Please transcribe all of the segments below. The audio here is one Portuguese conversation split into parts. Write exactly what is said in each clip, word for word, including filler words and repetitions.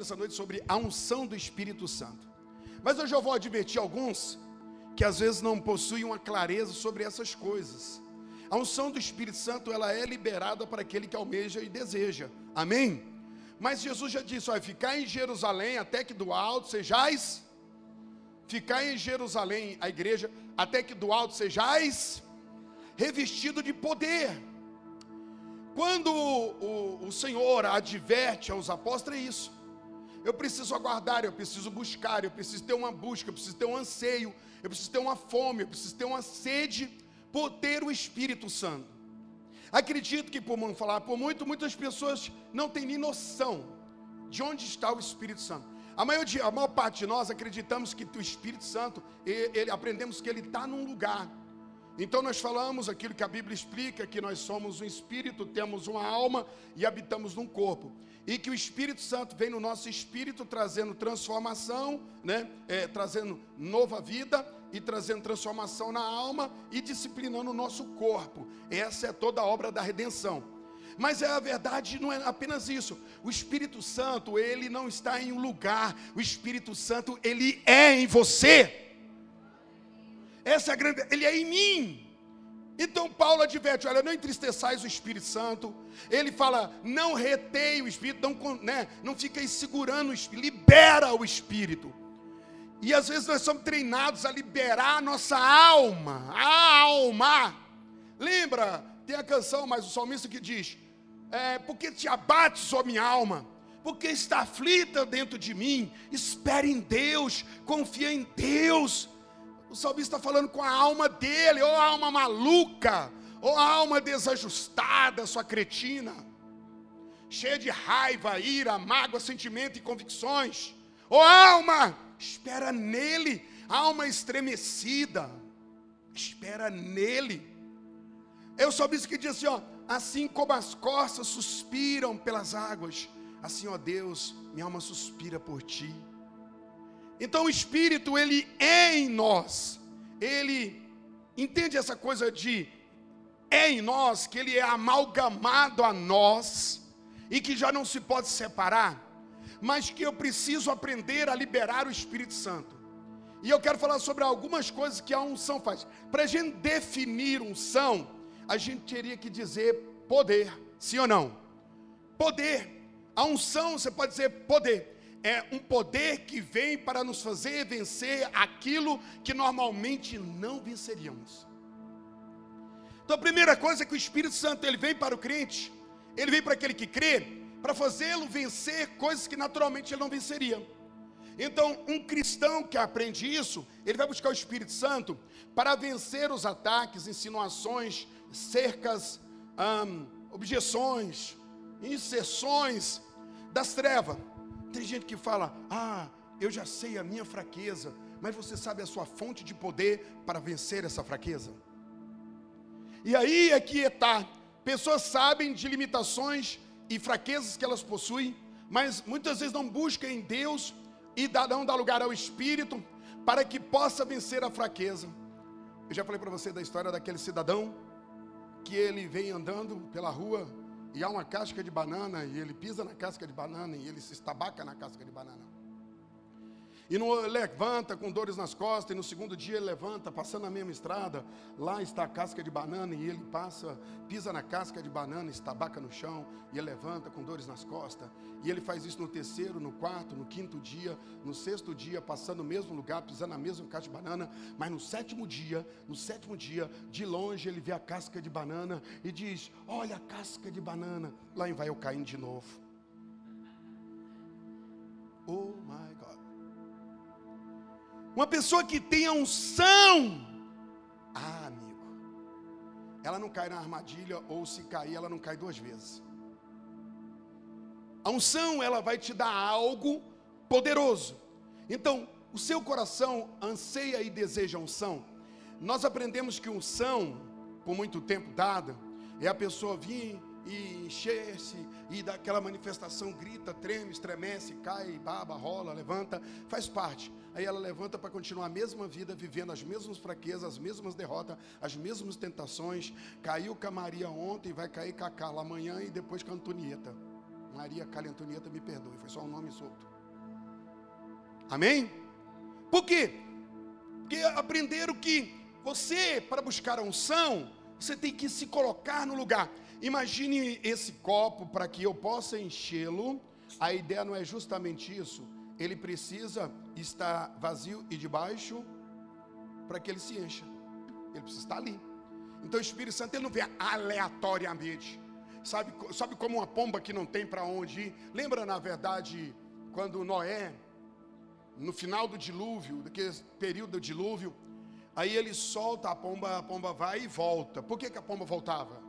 nessa noite sobre a unção do Espírito Santo. Mas hoje eu vou advertir alguns que às vezes não possuem uma clareza sobre essas coisas. A unção do Espírito Santo, ela é liberada para aquele que almeja e deseja. Amém? Mas Jesus já disse, olha, ficar em Jerusalém até que do alto sejais... Ficar em Jerusalém, a igreja, até que do alto sejais revestido de poder. Quando o, o, o Senhor adverte aos apóstolos, é isso. Eu preciso aguardar, eu preciso buscar, eu preciso ter uma busca, eu preciso ter um anseio, eu preciso ter uma fome, eu preciso ter uma sede por ter o Espírito Santo. Acredito que, por falar por muito, muitas pessoas não têm nem noção de onde está o Espírito Santo. A maior, a maior parte de nós acreditamos que o Espírito Santo, ele, ele, aprendemos que ele está num lugar. Então nós falamos aquilo que a Bíblia explica, que nós somos um espírito, temos uma alma e habitamos num corpo. E que o Espírito Santo vem no nosso espírito trazendo transformação, né? é, trazendo nova vida e trazendo transformação na alma e disciplinando o nosso corpo. Essa é toda a obra da redenção. Mas é a verdade, não é apenas isso. O Espírito Santo, ele não está em um lugar. O Espírito Santo, ele é em você. Essa é a grande... Ele é em mim. Então Paulo adverte, olha, não entristeçais o Espírito Santo. Ele fala, não reteia o Espírito, não, né, não fica aí segurando o Espírito, libera o Espírito. E às vezes nós somos treinados a liberar a nossa alma. A alma. Lembra, tem a canção, mas o salmista que diz... É, porque te abates, ó minha alma, porque está aflita dentro de mim, espere em Deus, confia em Deus. O salmista está falando com a alma dele, ou a alma maluca, ou a alma desajustada, sua cretina, cheia de raiva, ira, mágoa, sentimento e convicções. Ó alma, espera nele, alma estremecida, espera nele. É o salmista que diz assim, ó, assim como as corças suspiram pelas águas, assim, ó Deus, minha alma suspira por ti. Então o Espírito, ele é em nós. Ele entende essa coisa de é em nós, que ele é amalgamado a nós e que já não se pode separar, mas que eu preciso aprender a liberar o Espírito Santo. E eu quero falar sobre algumas coisas que a unção faz. Para a gente definir unção, a gente teria que dizer poder, sim ou não? Poder. A unção, você pode dizer poder. É um poder que vem para nos fazer vencer aquilo que normalmente não venceríamos. Então a primeira coisa é que o Espírito Santo, ele vem para o crente, ele vem para aquele que crê, para fazê-lo vencer coisas que naturalmente ele não venceria. Então um cristão que aprende isso, ele vai buscar o Espírito Santo para vencer os ataques, insinuações, cercas, hum, objeções, inserções das trevas. Tem gente que fala, ah, eu já sei a minha fraqueza, mas você sabe a sua fonte de poder para vencer essa fraqueza? E aí é que está, pessoas sabem de limitações e fraquezas que elas possuem, mas muitas vezes não buscam em Deus e não dá lugar ao Espírito para que possa vencer a fraqueza. Eu já falei para você da história daquele cidadão que ele vem andando pela rua e há uma casca de banana e ele pisa na casca de banana e ele se estabaca na casca de banana. E não levanta com dores nas costas, e no segundo dia ele levanta, passando a mesma estrada, lá está a casca de banana, e ele passa, pisa na casca de banana, estabaca no chão, e ele levanta com dores nas costas, e ele faz isso no terceiro, no quarto, no quinto dia, no sexto dia, passando no mesmo lugar, pisando na mesma casca de banana, mas no sétimo dia, no sétimo dia, de longe ele vê a casca de banana, e diz, olha a casca de banana, lá vai eu caindo de novo. Oh my God. Uma pessoa que tem a unção, ah, amigo, ela não cai na armadilha, ou se cair, ela não cai duas vezes. A unção, ela vai te dar algo poderoso. Então, o seu coração anseia e deseja a unção. Nós aprendemos que unção, por muito tempo dada, é a pessoa vir e encher-se, e daquela manifestação, grita, treme, estremece, cai, baba, rola, levanta, faz parte. Aí ela levanta para continuar a mesma vida, vivendo as mesmas fraquezas, as mesmas derrotas, as mesmas tentações. Caiu com a Maria ontem, vai cair com a Carla amanhã e depois com a Antonieta. Maria, Carla e Antonieta, me perdoe, foi só um nome solto. Amém? Por quê? Porque aprenderam que você, para buscar a unção, você tem que se colocar no lugar. Imagine esse copo, para que eu possa enchê-lo. A ideia não é justamente isso. Ele precisa estar vazio e debaixo para que ele se encha. Ele precisa estar ali. Então o Espírito Santo, ele não vem aleatoriamente. Sabe, sabe como uma pomba que não tem para onde ir? Lembra, na verdade, quando Noé, no final do dilúvio, daquele período do dilúvio, aí ele solta a pomba, a pomba vai e volta. Por que que a pomba voltava?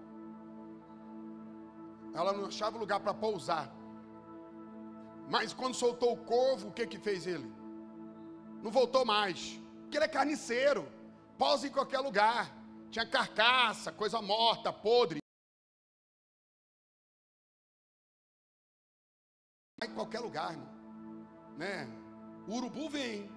Ela não achava lugar para pousar. Mas quando soltou o corvo, o que que fez ele? Não voltou mais. Porque ele é carniceiro. Pousa em qualquer lugar. Tinha carcaça, coisa morta, podre. Vai em qualquer lugar, irmão. Né? O urubu vem.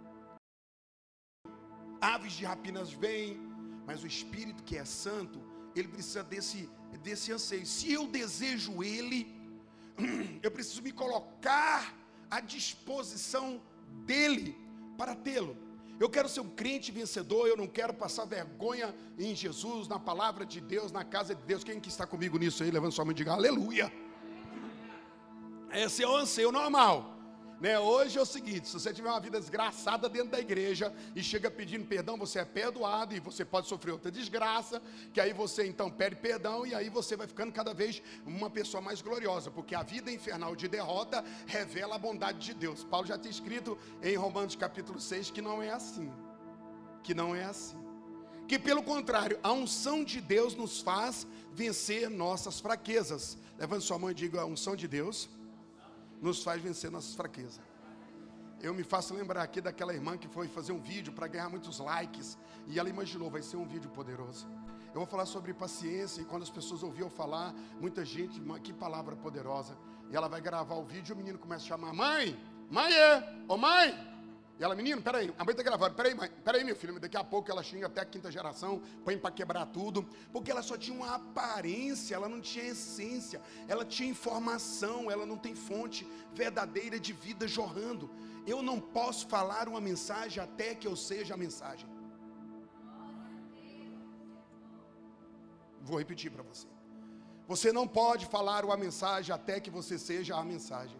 Aves de rapinas vêm. Mas o Espírito que é santo, ele precisa desse, desse anseio. Se eu desejo ele, eu preciso me colocar à disposição dele para tê-lo. Eu quero ser um crente vencedor, eu não quero passar vergonha em Jesus, na palavra de Deus, na casa de Deus. Quem que está comigo nisso aí? Levanta sua mão e diga aleluia. Esse é o anseio normal. Né? Hoje é o seguinte, se você tiver uma vida desgraçada dentro da igreja e chega pedindo perdão, você é perdoado e você pode sofrer outra desgraça, que aí você então pede perdão e aí você vai ficando cada vez uma pessoa mais gloriosa, porque a vida infernal de derrota revela a bondade de Deus. Paulo já tinha escrito em Romanos capítulo seis que não é assim, que não é assim, que pelo contrário, a unção de Deus nos faz vencer nossas fraquezas. Levante sua mão e diga, a unção de Deus nos faz vencer nossas fraquezas. Eu me faço lembrar aqui daquela irmã que foi fazer um vídeo para ganhar muitos likes, e ela imaginou, vai ser um vídeo poderoso. Eu vou falar sobre paciência, e quando as pessoas ouviam falar, muita gente, que palavra poderosa. E ela vai gravar o vídeo, e o menino começa a chamar, mãe, mãe é, ô mãe. E ela, menino, peraí, a mãe está gravando, peraí, mãe, peraí, meu filho, daqui a pouco ela xinga até a quinta geração, põe para quebrar tudo, porque ela só tinha uma aparência, ela não tinha essência, ela tinha informação, ela não tem fonte verdadeira de vida jorrando. Eu não posso falar uma mensagem até que eu seja a mensagem. Vou repetir para você. Você não pode falar uma mensagem até que você seja a mensagem.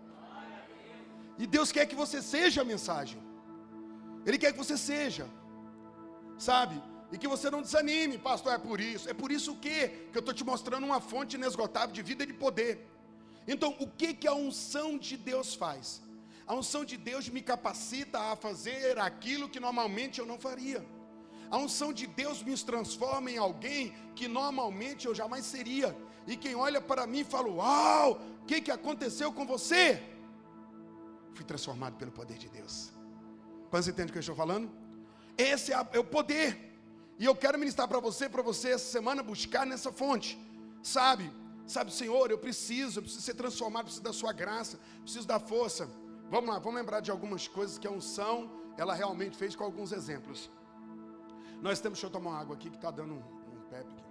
E Deus quer que você seja a mensagem. Ele quer que você seja, sabe? E que você não desanime, pastor, é por isso. É por isso o quê? Que eu estou te mostrando uma fonte inesgotável de vida e de poder. Então, o que que a unção de Deus faz? A unção de Deus me capacita a fazer aquilo que normalmente eu não faria. A unção de Deus me transforma em alguém que normalmente eu jamais seria. E quem olha para mim fala, uau, o que que aconteceu com você? Fui transformado pelo poder de Deus. Quantos entendem o que eu estou falando? Esse é, a, é o poder. E eu quero ministrar para você, para você essa semana buscar nessa fonte. Sabe? Sabe, Senhor, eu preciso, eu preciso ser transformado, preciso da sua graça, preciso da força. Vamos lá, vamos lembrar de algumas coisas que a unção, ela realmente fez com alguns exemplos. Nós temos, deixa eu tomar uma água aqui que está dando um, um pepe aqui.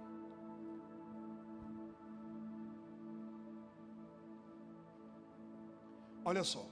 Olha só.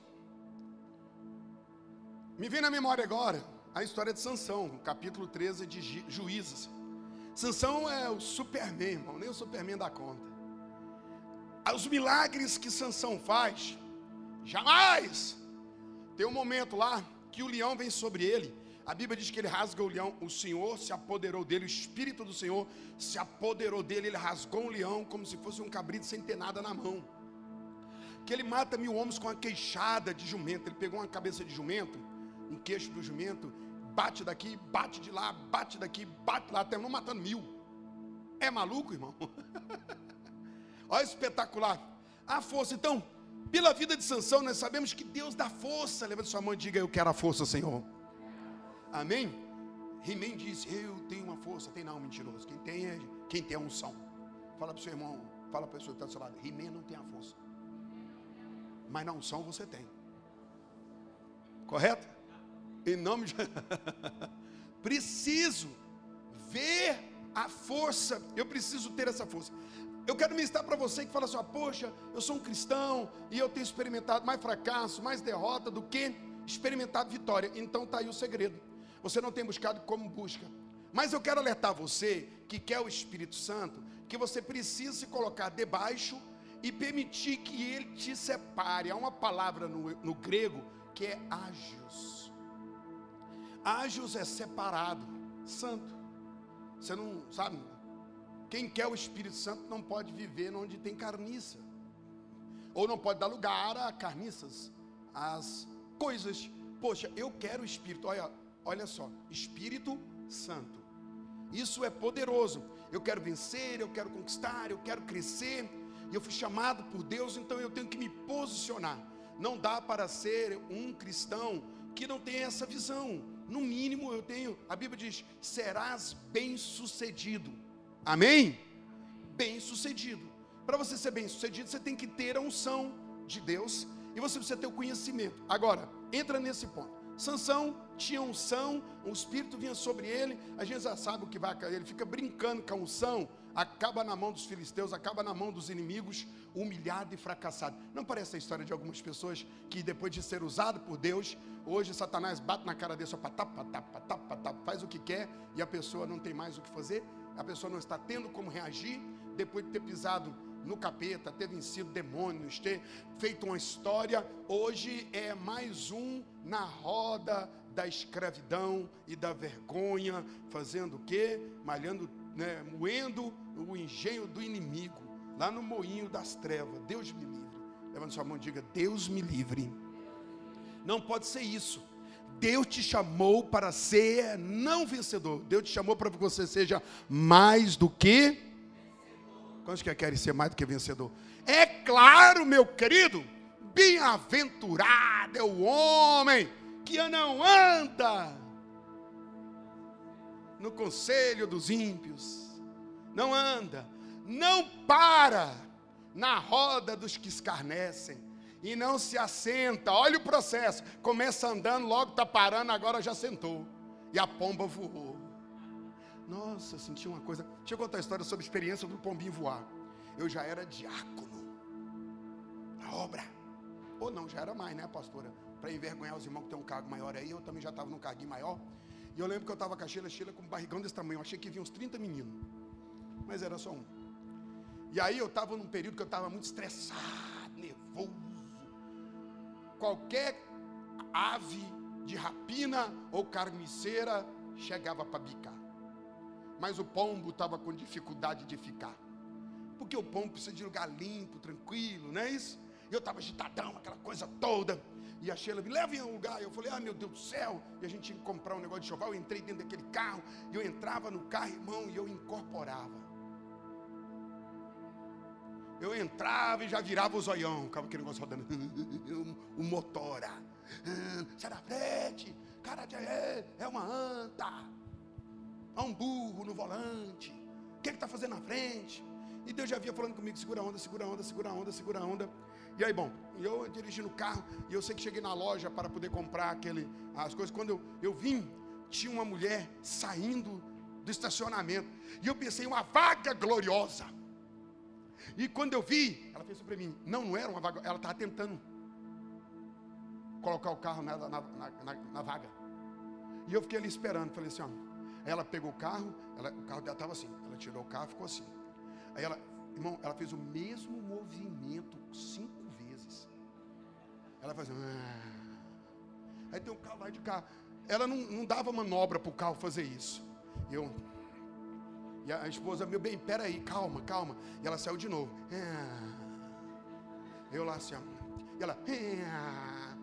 Me vem na memória agora a história de Sansão, no capítulo treze de Juízes. Sansão é o Superman, irmão, nem o Superman dá conta. Os milagres que Sansão faz, jamais. Tem um momento lá que o leão vem sobre ele. A Bíblia diz que ele rasga o leão, o Senhor se apoderou dele, o Espírito do Senhor se apoderou dele, ele rasgou um leão como se fosse um cabrito sem ter nada na mão. Que ele mata mil homens com uma queixada de jumento. Ele pegou uma cabeça de jumento, um queixo do jumento, bate daqui, bate de lá, bate daqui, bate lá, terminou matando mil. É maluco, irmão? Olha, espetacular. A força, então, pela vida de Sansão, nós sabemos que Deus dá força. Levanta sua mão e diga, eu quero a força, Senhor. Amém? He-Man diz, eu tenho uma força. Tem não, mentiroso. Quem tem é, quem tem a unção. Fala para o seu irmão, fala para a pessoa que está do seu lado, He-Man não tem a força. Mas na unção você tem. Correto? Em nome de... Preciso ver a força. Eu preciso ter essa força. Eu quero ministrar para você que fala assim, ah, poxa, eu sou um cristão e eu tenho experimentado mais fracasso, mais derrota do que experimentado vitória. Então está aí o segredo. Você não tem buscado como busca. Mas eu quero alertar você que quer o Espírito Santo, que você precisa se colocar debaixo e permitir que ele te separe. Há uma palavra no, no grego que é ágios. Ágios é separado, santo. Você não sabe, quem quer o Espírito Santo não pode viver onde tem carniça. Ou não pode dar lugar a carniças, as coisas. Poxa, eu quero o Espírito, olha, olha só, Espírito Santo. Isso é poderoso. Eu quero vencer, eu quero conquistar, eu quero crescer. Eu fui chamado por Deus, então eu tenho que me posicionar. Não dá para ser um cristão que não tem essa visão. No mínimo eu tenho, a Bíblia diz, serás bem-sucedido. Amém? Bem-sucedido. Para você ser bem-sucedido, você tem que ter a unção de Deus e você precisa ter o conhecimento. Agora, entra nesse ponto. Sansão tinha unção, o Espírito vinha sobre ele, a gente já sabe o que vai cair, ele fica brincando com a unção, acaba na mão dos filisteus, acaba na mão dos inimigos, humilhado e fracassado. Não parece a história de algumas pessoas que depois de ser usado por Deus, hoje Satanás bate na cara dele, só patá, patá, patá, patá, faz o que quer e a pessoa não tem mais o que fazer, a pessoa não está tendo como reagir, depois de ter pisado no capeta, ter vencido demônios, ter feito uma história, hoje é mais um na roda da escravidão e da vergonha, fazendo o quê? Malhando, né, moendo o engenho do inimigo, lá no moinho das trevas. Deus me livre. Levanta sua mão e diga, Deus me livre. Não pode ser isso. Deus te chamou para ser não vencedor. Deus te chamou para que você seja mais do que... Quantos que querem ser mais do que vencedor? É claro, meu querido, bem-aventurado é o homem que não anda no conselho dos ímpios, não anda, não para na roda dos que escarnecem e não se assenta. Olha o processo, começa andando, logo está parando, agora já sentou e a pomba voou. Nossa, eu senti uma coisa. Deixa eu contar a história sobre a experiência do pombinho voar. Eu já era diácono na obra. Ou não, já era mais, né, pastora? Para envergonhar os irmãos que tem um cargo maior aí, eu também já estava num carguinho maior. E eu lembro que eu estava com a Sheila, Sheila com um barrigão desse tamanho. Eu achei que vinha uns trinta meninos, mas era só um. E aí eu estava num período que eu estava muito estressado, nervoso. Qualquer ave de rapina ou carniceira chegava para bicar. Mas o pombo estava com dificuldade de ficar. Porque o pombo precisa de lugar limpo, tranquilo, não é isso? E eu estava agitadão, aquela coisa toda. E a Sheila me leva em um lugar. E eu falei, ah, meu Deus do céu. E a gente tinha que comprar um negócio de enxoval. Eu entrei dentro daquele carro. E eu entrava no carro, irmão, e eu incorporava. Eu entrava e já virava o zoião. Ficava aquele negócio rodando. O motora. Sai da frente. Cara, é, é uma anta. Há um burro no volante. O que ele está fazendo na frente? E Deus já vinha falando comigo, segura a onda, segura a onda, segura a onda, segura a onda. E aí, bom, eu dirigindo o carro, e eu sei que cheguei na loja para poder comprar aquele, as coisas. Quando eu, eu vim, tinha uma mulher saindo do estacionamento. E eu pensei, uma vaga gloriosa. E quando eu vi, ela fez isso para mim. Não, não era uma vaga, ela estava tentando colocar o carro na, na, na, na, na vaga. E eu fiquei ali esperando, falei assim, ó. Ela pegou o carro, ela, o carro dela estava assim, ela tirou o carro e ficou assim. Aí ela, irmão, ela fez o mesmo movimento cinco vezes. Ela fazia, ah. Aí tem um carro lá de cá. Ela não, não dava manobra para o carro fazer isso. E eu, e a esposa, meu bem, peraí, calma, calma. E ela saiu de novo. Ah. Eu lá assim, ó. E ela, ah.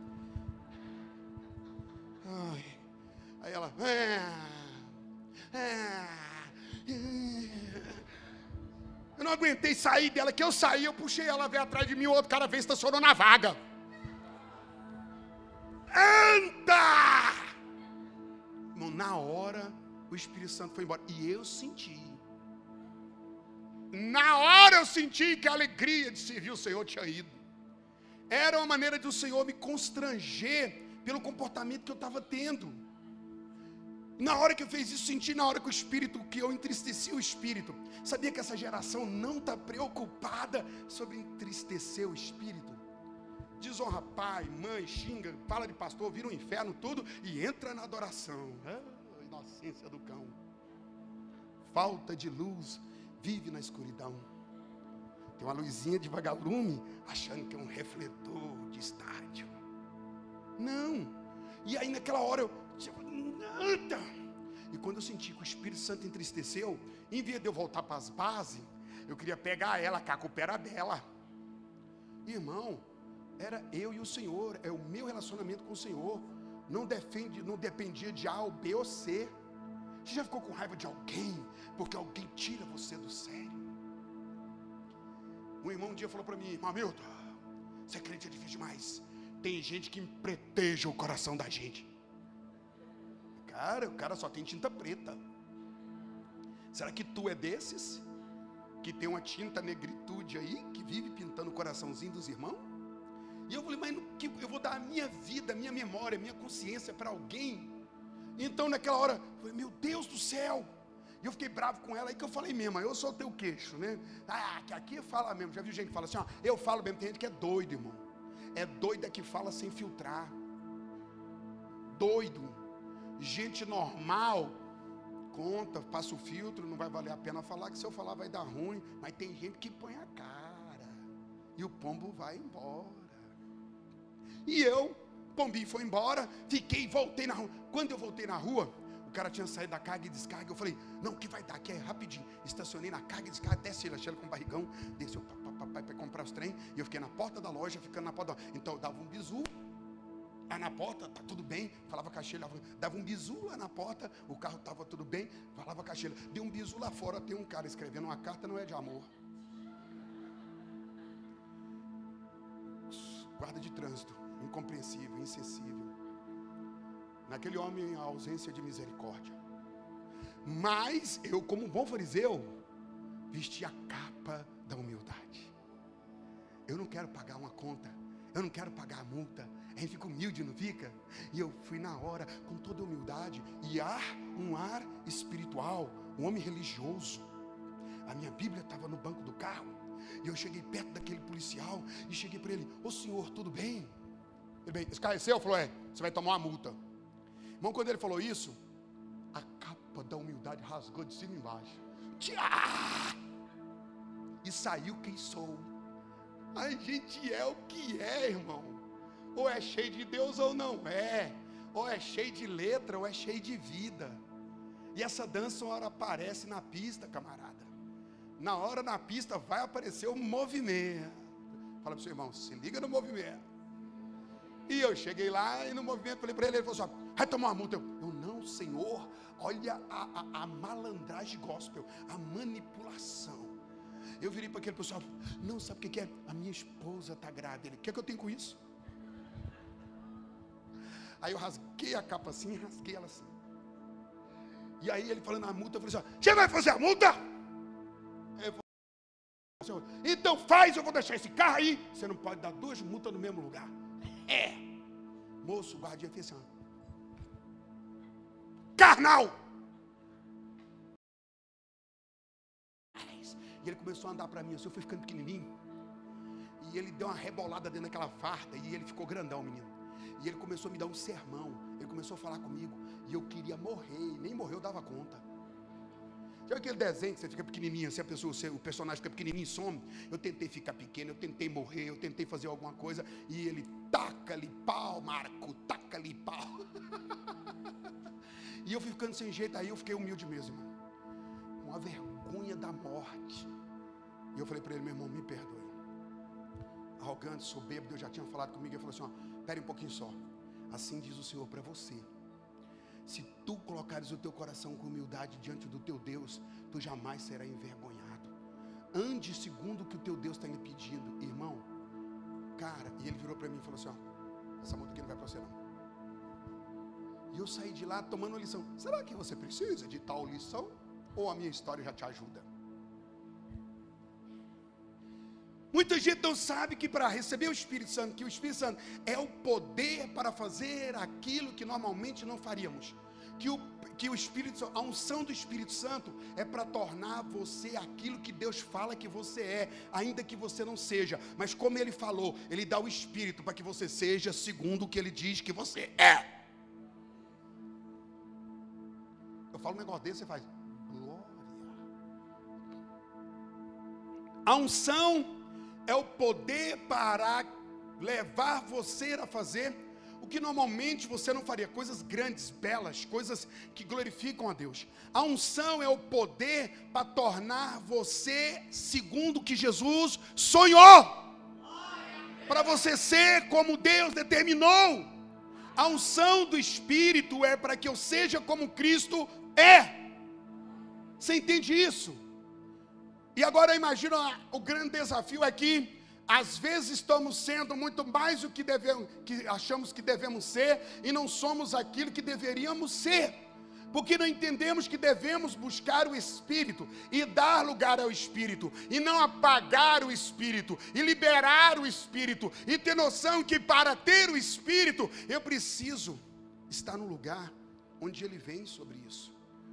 Ai. Aí ela, ah. Ah. Eu não aguentei sair dela, que eu saí, eu puxei ela, veio atrás de mim, o outro cara veio e estacionou na vaga. Anda! Irmão, na hora, o Espírito Santo foi embora. E eu senti. Na hora eu senti que a alegria de servir o Senhor tinha ido. Era uma maneira de o Senhor me constranger pelo comportamento que eu estava tendo. Na hora que eu fiz isso, senti na hora que o Espírito, que eu entristeci o Espírito. Sabia que essa geração não está preocupada sobre entristecer o Espírito? desonra pai, mãe, xinga, fala de pastor, vira um inferno, tudo, e entra na adoração. Ah, inocência do cão. Falta de luz, vive na escuridão. Tem uma luzinha de vagalume, achando que é um refletor de estádio. Não. E aí naquela hora eu, tipo, nada. E quando eu senti que o Espírito Santo entristeceu, em vez de eu voltar para as bases, eu queria pegar ela, cá com o pé era dela. Irmão, era eu e o Senhor, é o meu relacionamento com o Senhor. Não, defende, não dependia de A ou B ou C. Você já ficou com raiva de alguém, porque alguém tira você do sério? Um irmão um dia falou para mim: irmão Milton, ser crente é difícil demais. Tem gente que empreteja o coração da gente. Cara, o cara só tem tinta preta. Será que tu é desses? Que tem uma tinta negritude aí, que vive pintando o coraçãozinho dos irmãos? E eu falei: mas no que eu vou dar a minha vida, a minha memória, a minha consciência para alguém? Então naquela hora, eu falei: meu Deus do céu. E eu fiquei bravo com ela, aí que eu falei mesmo, eu soltei o queixo, né? Ah, que aqui fala mesmo, já viu gente que fala assim, ó, eu falo mesmo, tem gente que é doido, irmão. É doido é que fala sem filtrar. Doido. Gente normal, conta, passa o filtro, não vai valer a pena falar, que se eu falar vai dar ruim, mas tem gente que põe a cara, e o pombo vai embora. E eu, o pombinho foi embora, fiquei, voltei na rua. Quando eu voltei na rua, o cara tinha saído da carga e descarga. Eu falei: não, que vai dar aqui é rapidinho. Estacionei na carga e descarga, até Sheila, Sheila com barrigão, desceu papai para comprar os trem. E eu fiquei na porta da loja, ficando na porta da loja. Então eu dava um bisu lá na porta, tá tudo bem. Falava com a Sheila, dava um bisu lá na porta, o carro estava tudo bem. Falava com a Sheila, dei um bisu lá fora, tem um cara escrevendo uma carta, não é de amor. Guarda de trânsito, incompreensível, insensível. Naquele homem a ausência de misericórdia. Mas eu, como um bom fariseu, vesti a capa da humildade. Eu não quero pagar uma conta, eu não quero pagar a multa. A gente fica humilde, não fica? E eu fui na hora, com toda humildade, e ar, um ar espiritual, um homem religioso. A minha Bíblia estava no banco do carro, e eu cheguei perto daquele policial, e cheguei para ele: ô senhor, tudo bem? Ele bem, esclareceu, falou: é, você vai tomar uma multa. Irmão, quando ele falou isso, a capa da humildade rasgou de cima e embaixo. Tchá! E saiu quem sou. A gente é o que é, irmão. Ou é cheio de Deus ou não é. Ou é cheio de letra ou é cheio de vida. E essa dança uma hora aparece na pista, camarada. Na hora na pista vai aparecer o movimento. Fala para o seu irmão: se liga no movimento. E eu cheguei lá e no movimento falei para ele, ele falou assim: vai tomar uma multa. Eu, eu não, senhor, olha a, a, a malandragem gospel, a manipulação. Eu virei para aquele pessoal: não, sabe o que, que é? A minha esposa está grávida. Ele: o que, é que eu tenho com isso? Aí eu rasguei a capa assim, rasguei ela assim. E aí ele falando a multa, eu falei assim: você vai fazer a multa? Ele falou: então faz, eu vou deixar esse carro aí. Você não pode dar duas multas no mesmo lugar. É, moço, o guardinha fez assim: carnal. E ele começou a andar para mim assim, eu fui ficando pequenininho. E ele deu uma rebolada dentro daquela farda, e ele ficou grandão, menino. E ele começou a me dar um sermão, ele começou a falar comigo, e eu queria morrer, e nem morrer eu dava conta. Já aquele desenho que você fica pequenininho, assim, a pessoa, o personagem fica pequenininho e some? Eu tentei ficar pequeno, eu tentei morrer, eu tentei fazer alguma coisa, e ele taca-lhe pau, Marco, taca-lhe pau. E eu fui ficando sem jeito, aí eu fiquei humilde mesmo, irmão. Com a vergonha da morte. E eu falei para ele: meu irmão, me perdoe. Arrogante, soberbo, Deus já tinha falado comigo, ele falou assim: ó, pera um pouquinho só. Assim diz o Senhor para você: se tu colocares o teu coração com humildade diante do teu Deus, tu jamais serás envergonhado. Ande segundo o que o teu Deus está lhe pedindo, irmão. Cara, e ele virou para mim e falou assim: ó, essa multa aqui não vai para você não. E eu saí de lá tomando uma lição. Será que você precisa de tal lição? Ou a minha história já te ajuda? Muita gente não sabe que para receber o Espírito Santo, que o Espírito Santo é o poder para fazer aquilo que normalmente não faríamos. que o, que o Espírito, a unção do Espírito Santo é para tornar você aquilo que Deus fala que você é, ainda que você não seja. Mas como Ele falou, Ele dá o Espírito para que você seja segundo o que Ele diz que você é. Eu falo um negócio desse, você faz glória. A unção é o poder para levar você a fazer o que normalmente você não faria, coisas grandes, belas, coisas que glorificam a Deus. A unção é o poder para tornar você segundo o que Jesus sonhou, para você ser como Deus determinou. A unção do Espírito é para que eu seja como Cristo é. Você entende isso? E agora imagina, o grande desafio é que às vezes estamos sendo muito mais do que, devemos, que achamos que devemos ser, e não somos aquilo que deveríamos ser, porque não entendemos que devemos buscar o Espírito, e dar lugar ao Espírito, e não apagar o Espírito, e liberar o Espírito, e ter noção que para ter o Espírito, eu preciso estar no lugar onde Ele vem sobre isso.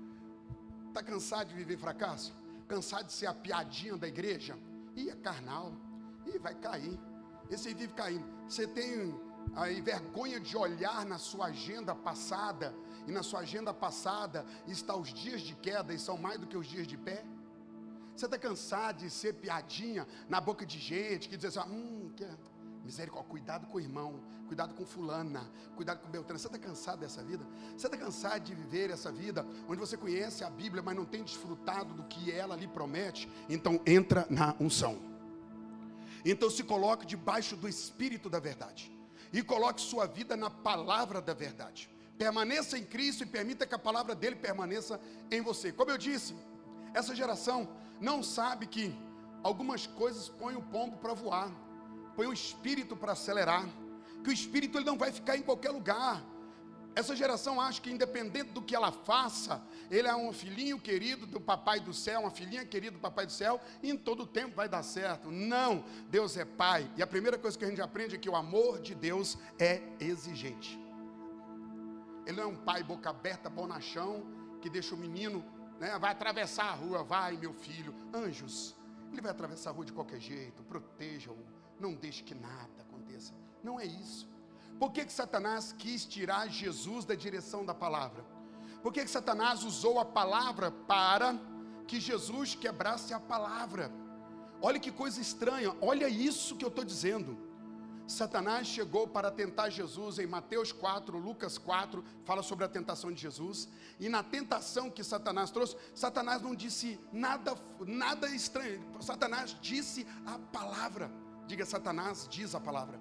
Está cansado de viver fracasso? Cansado de ser a piadinha da igreja? Ih, é carnal. Ih, vai cair. Esse aí vive caindo. Você tem aí vergonha de olhar na sua agenda passada, e na sua agenda passada está os dias de queda, e são mais do que os dias de pé? Você está cansado de ser piadinha na boca de gente, que diz assim, hum, que misericórdia, cuidado com o irmão, cuidado com fulana, cuidado com Beltrano. Você está cansado dessa vida? Você está cansado de viver essa vida, onde você conhece a Bíblia, mas não tem desfrutado do que ela lhe promete? Então entra na unção. Então se coloque debaixo do Espírito da verdade, e coloque sua vida na palavra da verdade. Permaneça em Cristo e permita que a palavra dele permaneça em você. Como eu disse, essa geração não sabe que algumas coisas põem o pombo para voar, põe o Espírito para acelerar, que o Espírito ele não vai ficar em qualquer lugar. Essa geração acha que independente do que ela faça, ele é um filhinho querido do papai do céu, uma filhinha querida do papai do céu, e em todo tempo vai dar certo. Não, Deus é pai, e a primeira coisa que a gente aprende é que o amor de Deus é exigente. Ele não é um pai boca aberta, bonachão, que deixa o menino, né, vai atravessar a rua, vai meu filho, anjos, ele vai atravessar a rua de qualquer jeito, proteja-o, não deixe que nada aconteça. Não é isso. Por que que Satanás quis tirar Jesus da direção da palavra? Por que que Satanás usou a palavra para que Jesus quebrasse a palavra? Olha que coisa estranha, olha isso que eu estou dizendo. Satanás chegou para tentar Jesus em Mateus quatro, Lucas quatro, fala sobre a tentação de Jesus. E na tentação que Satanás trouxe, Satanás não disse nada, nada estranho. Satanás disse a palavra. Diga, Satanás diz a palavra.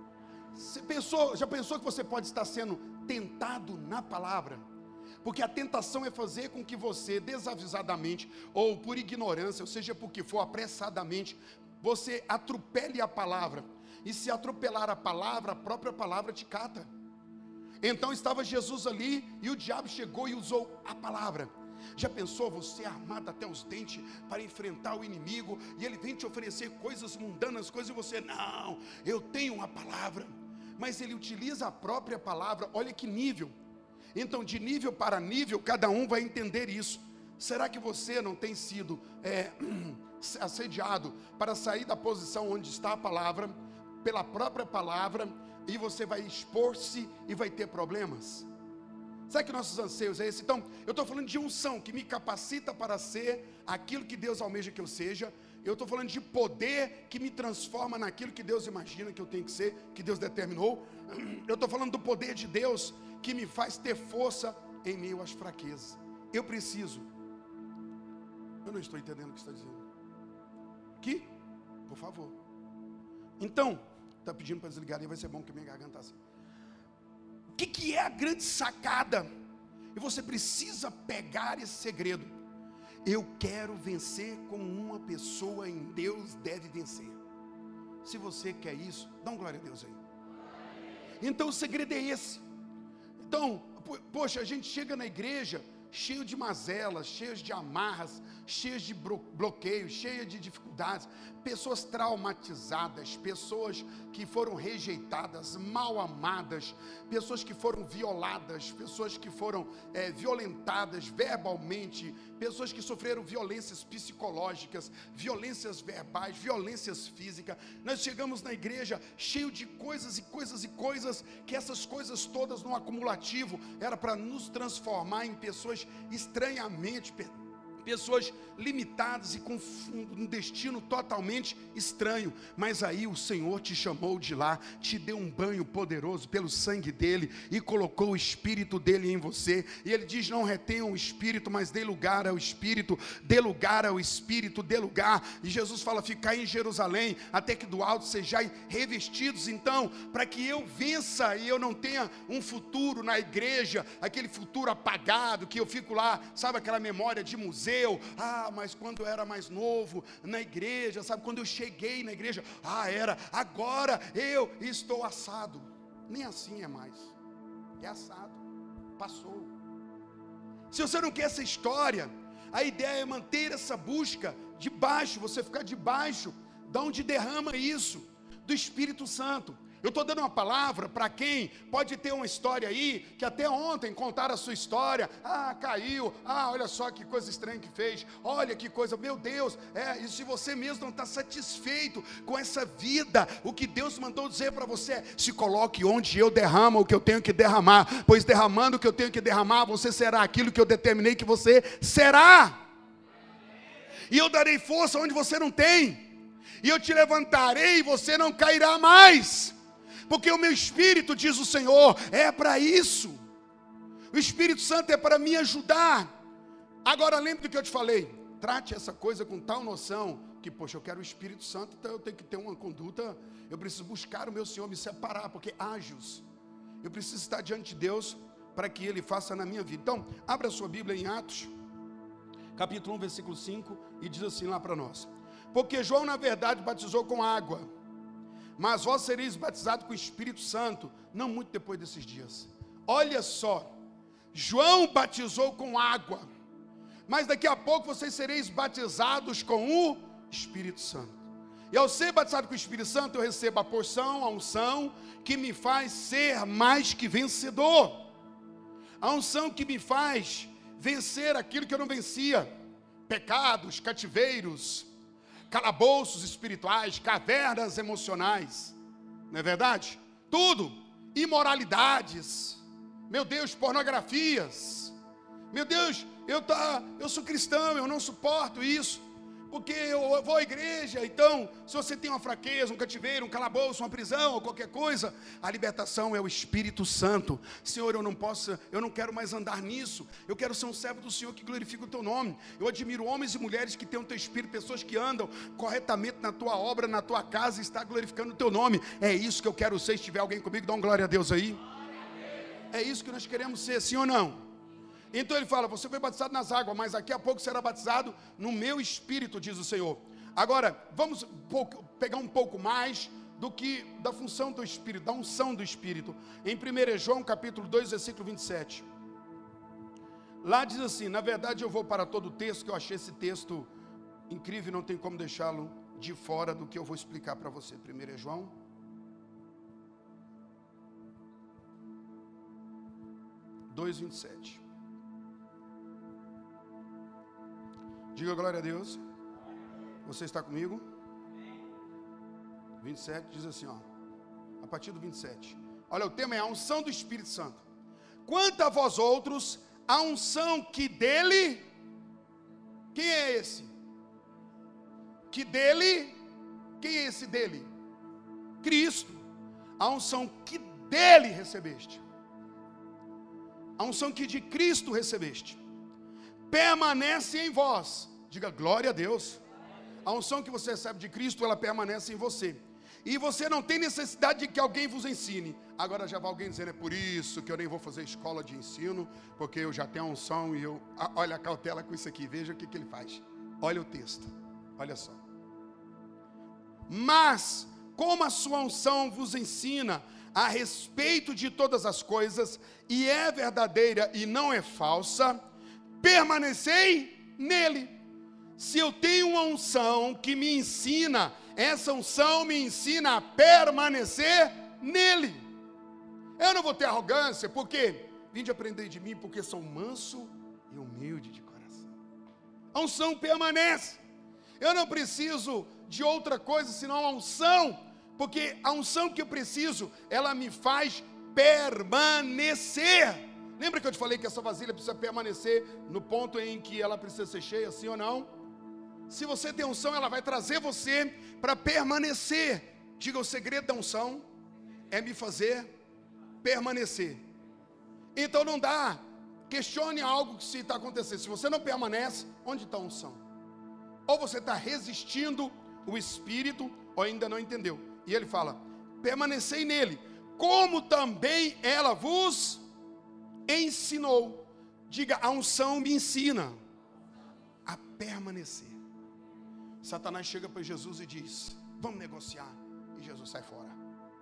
Você pensou, já pensou que você pode estar sendo tentado na palavra? Porque a tentação é fazer com que você desavisadamente, ou por ignorância, ou seja, porque for apressadamente, você atropele a palavra. E se atropelar a palavra, a própria palavra te cata. Então estava Jesus ali, e o diabo chegou e usou a palavra. Já pensou você armado até os dentes para enfrentar o inimigo, e ele vem te oferecer coisas mundanas, coisas, e você, não, eu tenho uma palavra. Mas ele utiliza a própria palavra, olha que nível. Então de nível para nível, cada um vai entender isso. Será que você não tem sido é, assediado para sair da posição onde está a palavra, pela própria palavra, e você vai expor-se e vai ter problemas? Sabe que nossos anseios é esse? Então, eu estou falando de unção, que me capacita para ser aquilo que Deus almeja que eu seja. Eu estou falando de poder, que me transforma naquilo que Deus imagina que eu tenho que ser, que Deus determinou. Eu estou falando do poder de Deus, que me faz ter força em meio às fraquezas. Eu preciso. Eu não estou entendendo o que você está dizendo. Aqui? Por favor. Então, está pedindo para desligar, aí vai ser bom que minha garganta está assim. O que, que é a grande sacada? E você precisa pegar esse segredo. Eu quero vencer como uma pessoa em Deus deve vencer. Se você quer isso, dá um glória a Deus aí. Então o segredo é esse. Então, poxa, a gente chega na igreja cheios de mazelas, cheios de amarras, cheios de bloqueios, cheios de dificuldades, pessoas traumatizadas, pessoas que foram rejeitadas, mal amadas, pessoas que foram violadas, pessoas que foram é, violentadas verbalmente, pessoas que sofreram violências psicológicas, violências verbais, violências físicas. Nós chegamos na igreja cheio de coisas e coisas e coisas, que essas coisas todas no acumulativo era para nos transformar em pessoas estranhamente pessoas limitadas e com um destino totalmente estranho, mas aí o Senhor te chamou de lá, te deu um banho poderoso pelo sangue dele e colocou o Espírito dele em você, e ele diz: não retenham o Espírito, mas dê lugar ao Espírito, dê lugar ao Espírito, dê lugar. E Jesus fala: ficai em Jerusalém, até que do alto sejais revestidos. Então, para que eu vença e eu não tenha um futuro na igreja, aquele futuro apagado, que eu fico lá, sabe, aquela memória de museu, ah, mas quando eu era mais novo na igreja, sabe, quando eu cheguei na igreja, ah, era, agora eu estou assado. Nem assim é mais, é assado, passou. Se você não quer essa história, a ideia é manter essa busca debaixo, você ficar debaixo de onde derrama isso, do Espírito Santo. Eu estou dando uma palavra para quem pode ter uma história aí, que até ontem contaram a sua história, ah, caiu, ah, olha só que coisa estranha que fez, olha que coisa, meu Deus, é, e se você mesmo não está satisfeito com essa vida, o que Deus mandou dizer para você é: se coloque onde eu derramo o que eu tenho que derramar, pois derramando o que eu tenho que derramar, você será aquilo que eu determinei que você será, e eu darei força onde você não tem, e eu te levantarei e você não cairá mais, porque o meu Espírito, diz o Senhor, é para isso. O Espírito Santo é para me ajudar. Agora lembre do que eu te falei, trate essa coisa com tal noção, que poxa, eu quero o Espírito Santo, então eu tenho que ter uma conduta, eu preciso buscar o meu Senhor, me separar, porque ágios, eu preciso estar diante de Deus, para que Ele faça na minha vida. Então, abra a sua Bíblia em Atos, capítulo um, versículo cinco, e diz assim lá para nós: porque João na verdade batizou com água, mas vós sereis batizados com o Espírito Santo, não muito depois desses dias. Olha só, João batizou com água, mas daqui a pouco vocês sereis batizados com o Espírito Santo. E ao ser batizado com o Espírito Santo, eu recebo a porção, a unção, que me faz ser mais que vencedor. A unção que me faz vencer aquilo que eu não vencia. Pecados, cativeiros, calabouços espirituais, cavernas emocionais, não é verdade? Tudo, imoralidades, meu Deus, pornografias, meu Deus, eu, tá, eu sou cristão, eu não suporto isso, porque eu vou à igreja. Então, se você tem uma fraqueza, um cativeiro, um calabouço, uma prisão ou qualquer coisa, a libertação é o Espírito Santo. Senhor, eu não posso, eu não quero mais andar nisso, eu quero ser um servo do Senhor que glorifica o teu nome. Eu admiro homens e mulheres que têm o teu Espírito, pessoas que andam corretamente na tua obra, na tua casa, e está glorificando o teu nome. É isso que eu quero ser. Se tiver alguém comigo, dá uma glória a Deus aí. É isso que nós queremos ser, sim ou não? Então ele fala: você foi batizado nas águas, mas daqui a pouco será batizado no meu Espírito, diz o Senhor. Agora, vamos pegar um pouco mais do que da função do Espírito, da unção do Espírito. Em primeiro João, capítulo dois, versículo vinte e sete. Lá diz assim, na verdade eu vou para todo o texto, que eu achei esse texto incrível, não tem como deixá-lo de fora do que eu vou explicar para você. primeiro João. dois, vinte e sete. Diga glória a Deus. Você está comigo? vinte e sete diz assim, ó, a partir do vinte e sete. Olha, o tema é a unção do Espírito Santo. Quanto a vós outros, a unção que dele, quem é esse? Que dele, quem é esse dele? Cristo. A unção que dele recebeste. A unção que de Cristo recebeste permanece em vós. Diga glória a Deus. A unção que você recebe de Cristo, ela permanece em você. E você não tem necessidade de que alguém vos ensine. Agora já vai alguém dizendo: é por isso que eu nem vou fazer escola de ensino, porque eu já tenho a unção e eu... Olha a cautela com isso aqui, veja o que, que ele faz. Olha o texto, olha só. Mas, como a sua unção vos ensina a respeito de todas as coisas, e é verdadeira e não é falsa, permanecei nele. Se eu tenho uma unção que me ensina, essa unção me ensina a permanecer nele. Eu não vou ter arrogância, porque vinde aprender de mim, porque sou manso e humilde de coração. A unção permanece. Eu não preciso de outra coisa senão a unção, porque a unção que eu preciso, ela me faz permanecer. Lembra que eu te falei que essa vasilha precisa permanecer no ponto em que ela precisa ser cheia, sim ou não? Se você tem unção, ela vai trazer você para permanecer. Diga, o segredo da unção é me fazer permanecer. Então não dá, questione algo que se está acontecendo. Se você não permanece, onde está a unção? Ou você está resistindo o Espírito, ou ainda não entendeu. E ele fala, permanecei nele, como também ela vos ensinou. Diga, a unção me ensina a permanecer. Satanás chega para Jesus e diz, vamos negociar. E Jesus sai fora.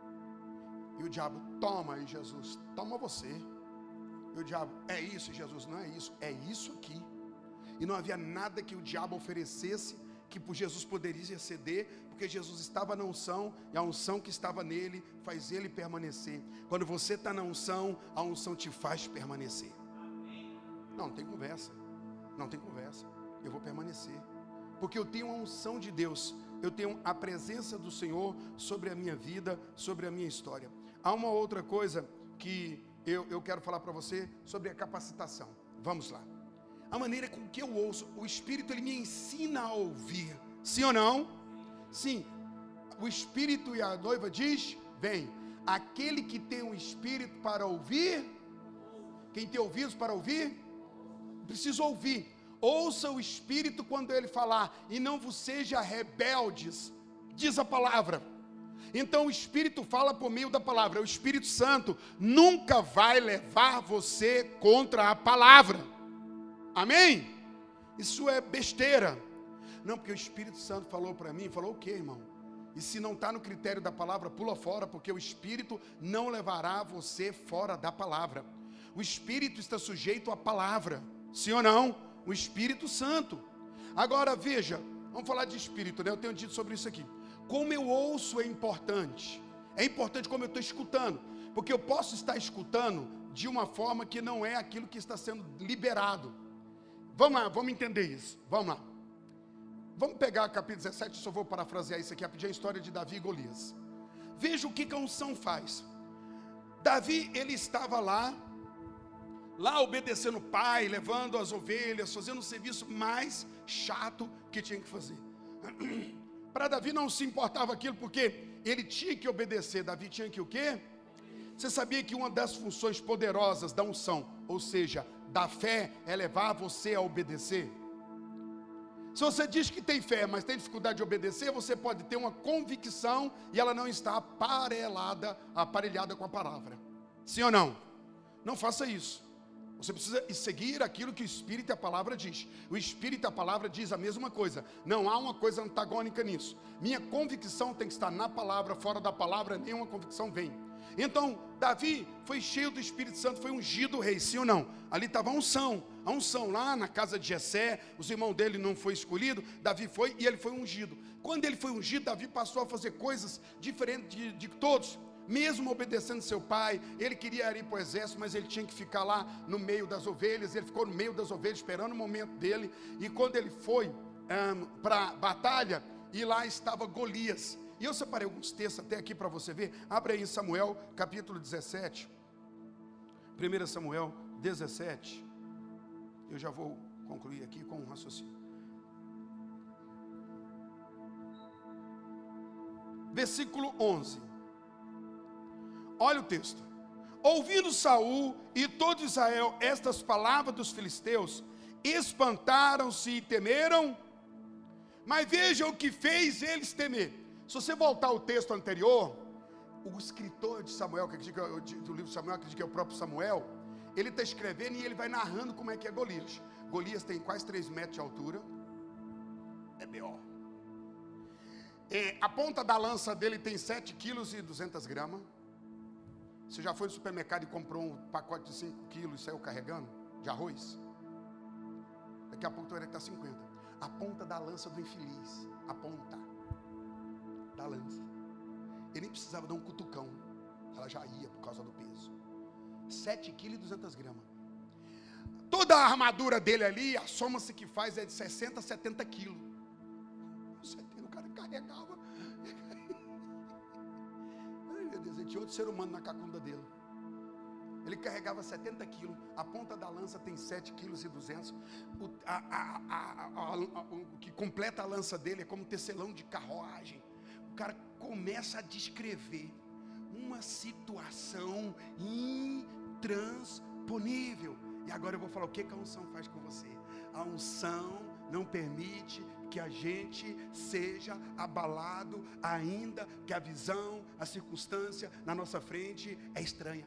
E o diabo, toma. E Jesus, toma você. E o diabo, é isso. E Jesus, não é isso, é isso aqui. E não havia nada que o diabo oferecesse que por Jesus poderia ceder, porque Jesus estava na unção, e a unção que estava nele faz ele permanecer. Quando você está na unção, a unção te faz permanecer. Não, não tem conversa. Não tem conversa. Eu vou permanecer. Porque eu tenho a unção de Deus, eu tenho a presença do Senhor sobre a minha vida, sobre a minha história. Há uma outra coisa que eu, eu quero falar para você sobre a capacitação. Vamos lá. A maneira com que eu ouço, o Espírito ele me ensina a ouvir. Sim ou não? Sim. O Espírito e a noiva diz, vem. Aquele que tem um Espírito para ouvir, quem tem ouvidos para ouvir, precisa ouvir. Ouça o Espírito quando ele falar, e não vos seja rebeldes, diz a palavra. Então o Espírito fala por meio da palavra. O Espírito Santo nunca vai levar você contra a palavra. Amém? Isso é besteira. Não, porque o Espírito Santo falou para mim, falou o quê, irmão? E se não está no critério da palavra, pula fora, porque o Espírito não levará você fora da palavra. O Espírito está sujeito à palavra, sim ou não? O Espírito Santo. Agora veja, vamos falar de Espírito, né? Eu tenho dito sobre isso aqui. Como eu ouço é importante. É importante como eu estou escutando. Porque eu posso estar escutando de uma forma que não é aquilo que está sendo liberado. Vamos lá, vamos entender isso. Vamos lá. Vamos pegar o capítulo dezessete, só vou parafrasear isso aqui, a pedir a história de Davi e Golias. Veja o que a unção faz. Davi, ele estava lá, lá obedecendo o pai, levando as ovelhas, fazendo o serviço mais chato que tinha que fazer. Para Davi não se importava aquilo, porque ele tinha que obedecer. Davi tinha que o quê? Você sabia que uma das funções poderosas da unção, ou seja, da fé, é levar você a obedecer? Se você diz que tem fé, mas tem dificuldade de obedecer, você pode ter uma convicção e ela não está aparelhada, aparelhada com a palavra. Sim ou não? Não faça isso. Você precisa seguir aquilo que o Espírito e a palavra diz. O Espírito e a palavra diz a mesma coisa. Não há uma coisa antagônica nisso. Minha convicção tem que estar na palavra, fora da palavra, nenhuma convicção vem. Então, Davi foi cheio do Espírito Santo, foi ungido o rei, sim ou não? Ali estava a unção, a unção lá na casa de Jessé, os irmãos dele não foi escolhido, Davi foi e ele foi ungido. Quando ele foi ungido, Davi passou a fazer coisas diferentes de, de todos. Mesmo obedecendo seu pai, ele queria ir para o exército, mas ele tinha que ficar lá no meio das ovelhas. Ele ficou no meio das ovelhas, esperando o momento dele. E quando ele foi um, para a batalha, e lá estava Golias. E eu separei alguns textos até aqui para você ver. Abre aí Samuel, capítulo dezessete. primeiro Samuel dezessete. Eu já vou concluir aqui com um raciocínio. Versículo onze. Olha o texto. Ouvindo Saul e todo Israel estas palavras dos filisteus, espantaram-se e temeram. Mas veja o que fez eles temer. Se você voltar ao texto anterior, o escritor de Samuel, que acredita, do livro de Samuel, acredita que é o próprio Samuel, ele está escrevendo e ele vai narrando como é que é Golias. Golias tem quase três metros de altura. É B O. É, a ponta da lança dele tem sete quilos e duzentas gramas. Você já foi no supermercado e comprou um pacote de cinco quilos e saiu carregando de arroz? Daqui a pouco tu vai ver que está cinquenta. A ponta da lança do infeliz. A ponta da lança. Ele nem precisava dar um cutucão. Ela já ia por causa do peso. sete quilos e duzentas gramas. Toda a armadura dele ali, a soma-se que faz é de sessenta a setenta quilos. O cara carregava. Ai meu Deus, ele tinha outro ser humano na cacunda dele. Ele carregava setenta quilos. A ponta da lança tem sete quilos e duzentos. O, a, a, a, a, a, o que completa a lança dele é como tecelão de carruagem. O cara começa a descrever uma situação intransponível. E agora eu vou falar o que, que a unção faz com você. A unção não permite que a gente seja abalado, ainda que a visão, a circunstância na nossa frente é estranha.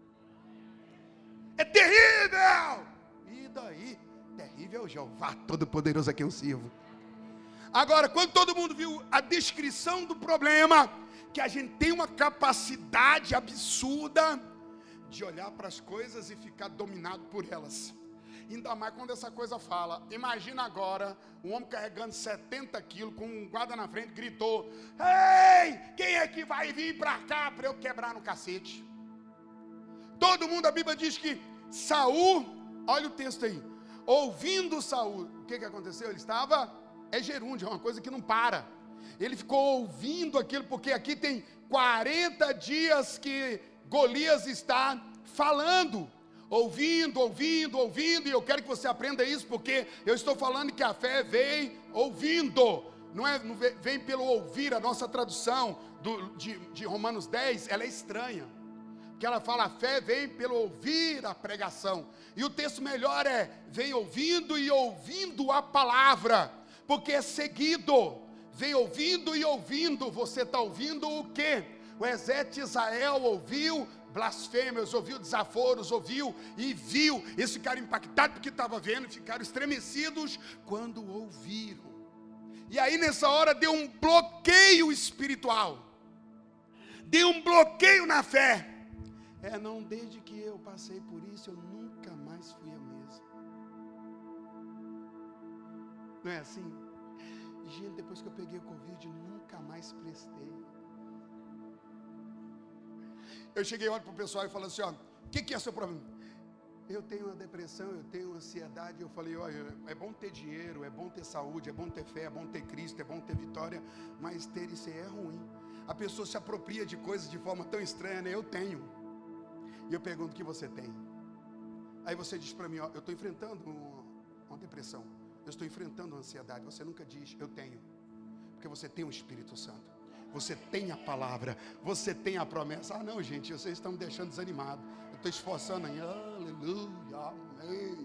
É terrível! E daí? Terrível Jeová Todo-Poderoso a quem eu sirvo. Agora, quando todo mundo viu a descrição do problema, que a gente tem uma capacidade absurda de olhar para as coisas e ficar dominado por elas. Ainda mais quando essa coisa fala. Imagina agora, um homem carregando setenta quilos, com um guarda na frente, gritou: ei, quem é que vai vir para cá para eu quebrar no cacete? Todo mundo, a Bíblia diz que Saul, olha o texto aí, ouvindo Saul, o que que aconteceu? Ele estava, é gerúndio, é uma coisa que não para. Ele ficou ouvindo aquilo, porque aqui tem quarenta dias que Golias está falando, ouvindo, ouvindo, ouvindo, e eu quero que você aprenda isso, porque eu estou falando que a fé vem ouvindo, não, é, não vem pelo ouvir. A nossa tradução do, de, de Romanos dez, ela é estranha, porque ela fala, a fé vem pelo ouvir a pregação, e o texto melhor é, vem ouvindo e ouvindo a palavra, porque é seguido, vem ouvindo e ouvindo. Você está ouvindo o quê? O exército de Israel ouviu blasfêmias, ouviu desaforos, ouviu e viu. Eles ficaram impactados porque estavam vendo, ficaram estremecidos quando ouviram. E aí nessa hora deu um bloqueio espiritual, deu um bloqueio na fé. É, não, desde que eu passei por isso, eu nunca mais fui a mesma. Não é assim? Gente, depois que eu peguei o Covid, nunca mais prestei. Eu cheguei olho para o pessoal e falei assim, ó, o que, que é seu problema? Eu tenho uma depressão, eu tenho ansiedade. Eu falei, olha, é bom ter dinheiro, é bom ter saúde, é bom ter fé, é bom ter Cristo, é bom ter vitória, mas ter isso aí é ruim. A pessoa se apropria de coisas de forma tão estranha, né? Eu tenho. E eu pergunto, o que você tem? Aí você diz para mim, ó, eu estou enfrentando uma, uma depressão, eu estou enfrentando uma ansiedade. Você nunca diz, eu tenho, porque você tem o Espírito Santo. Você tem a palavra, você tem a promessa. Ah não, gente, vocês estão me deixando desanimado. Eu estou esforçando aí, aleluia, amém.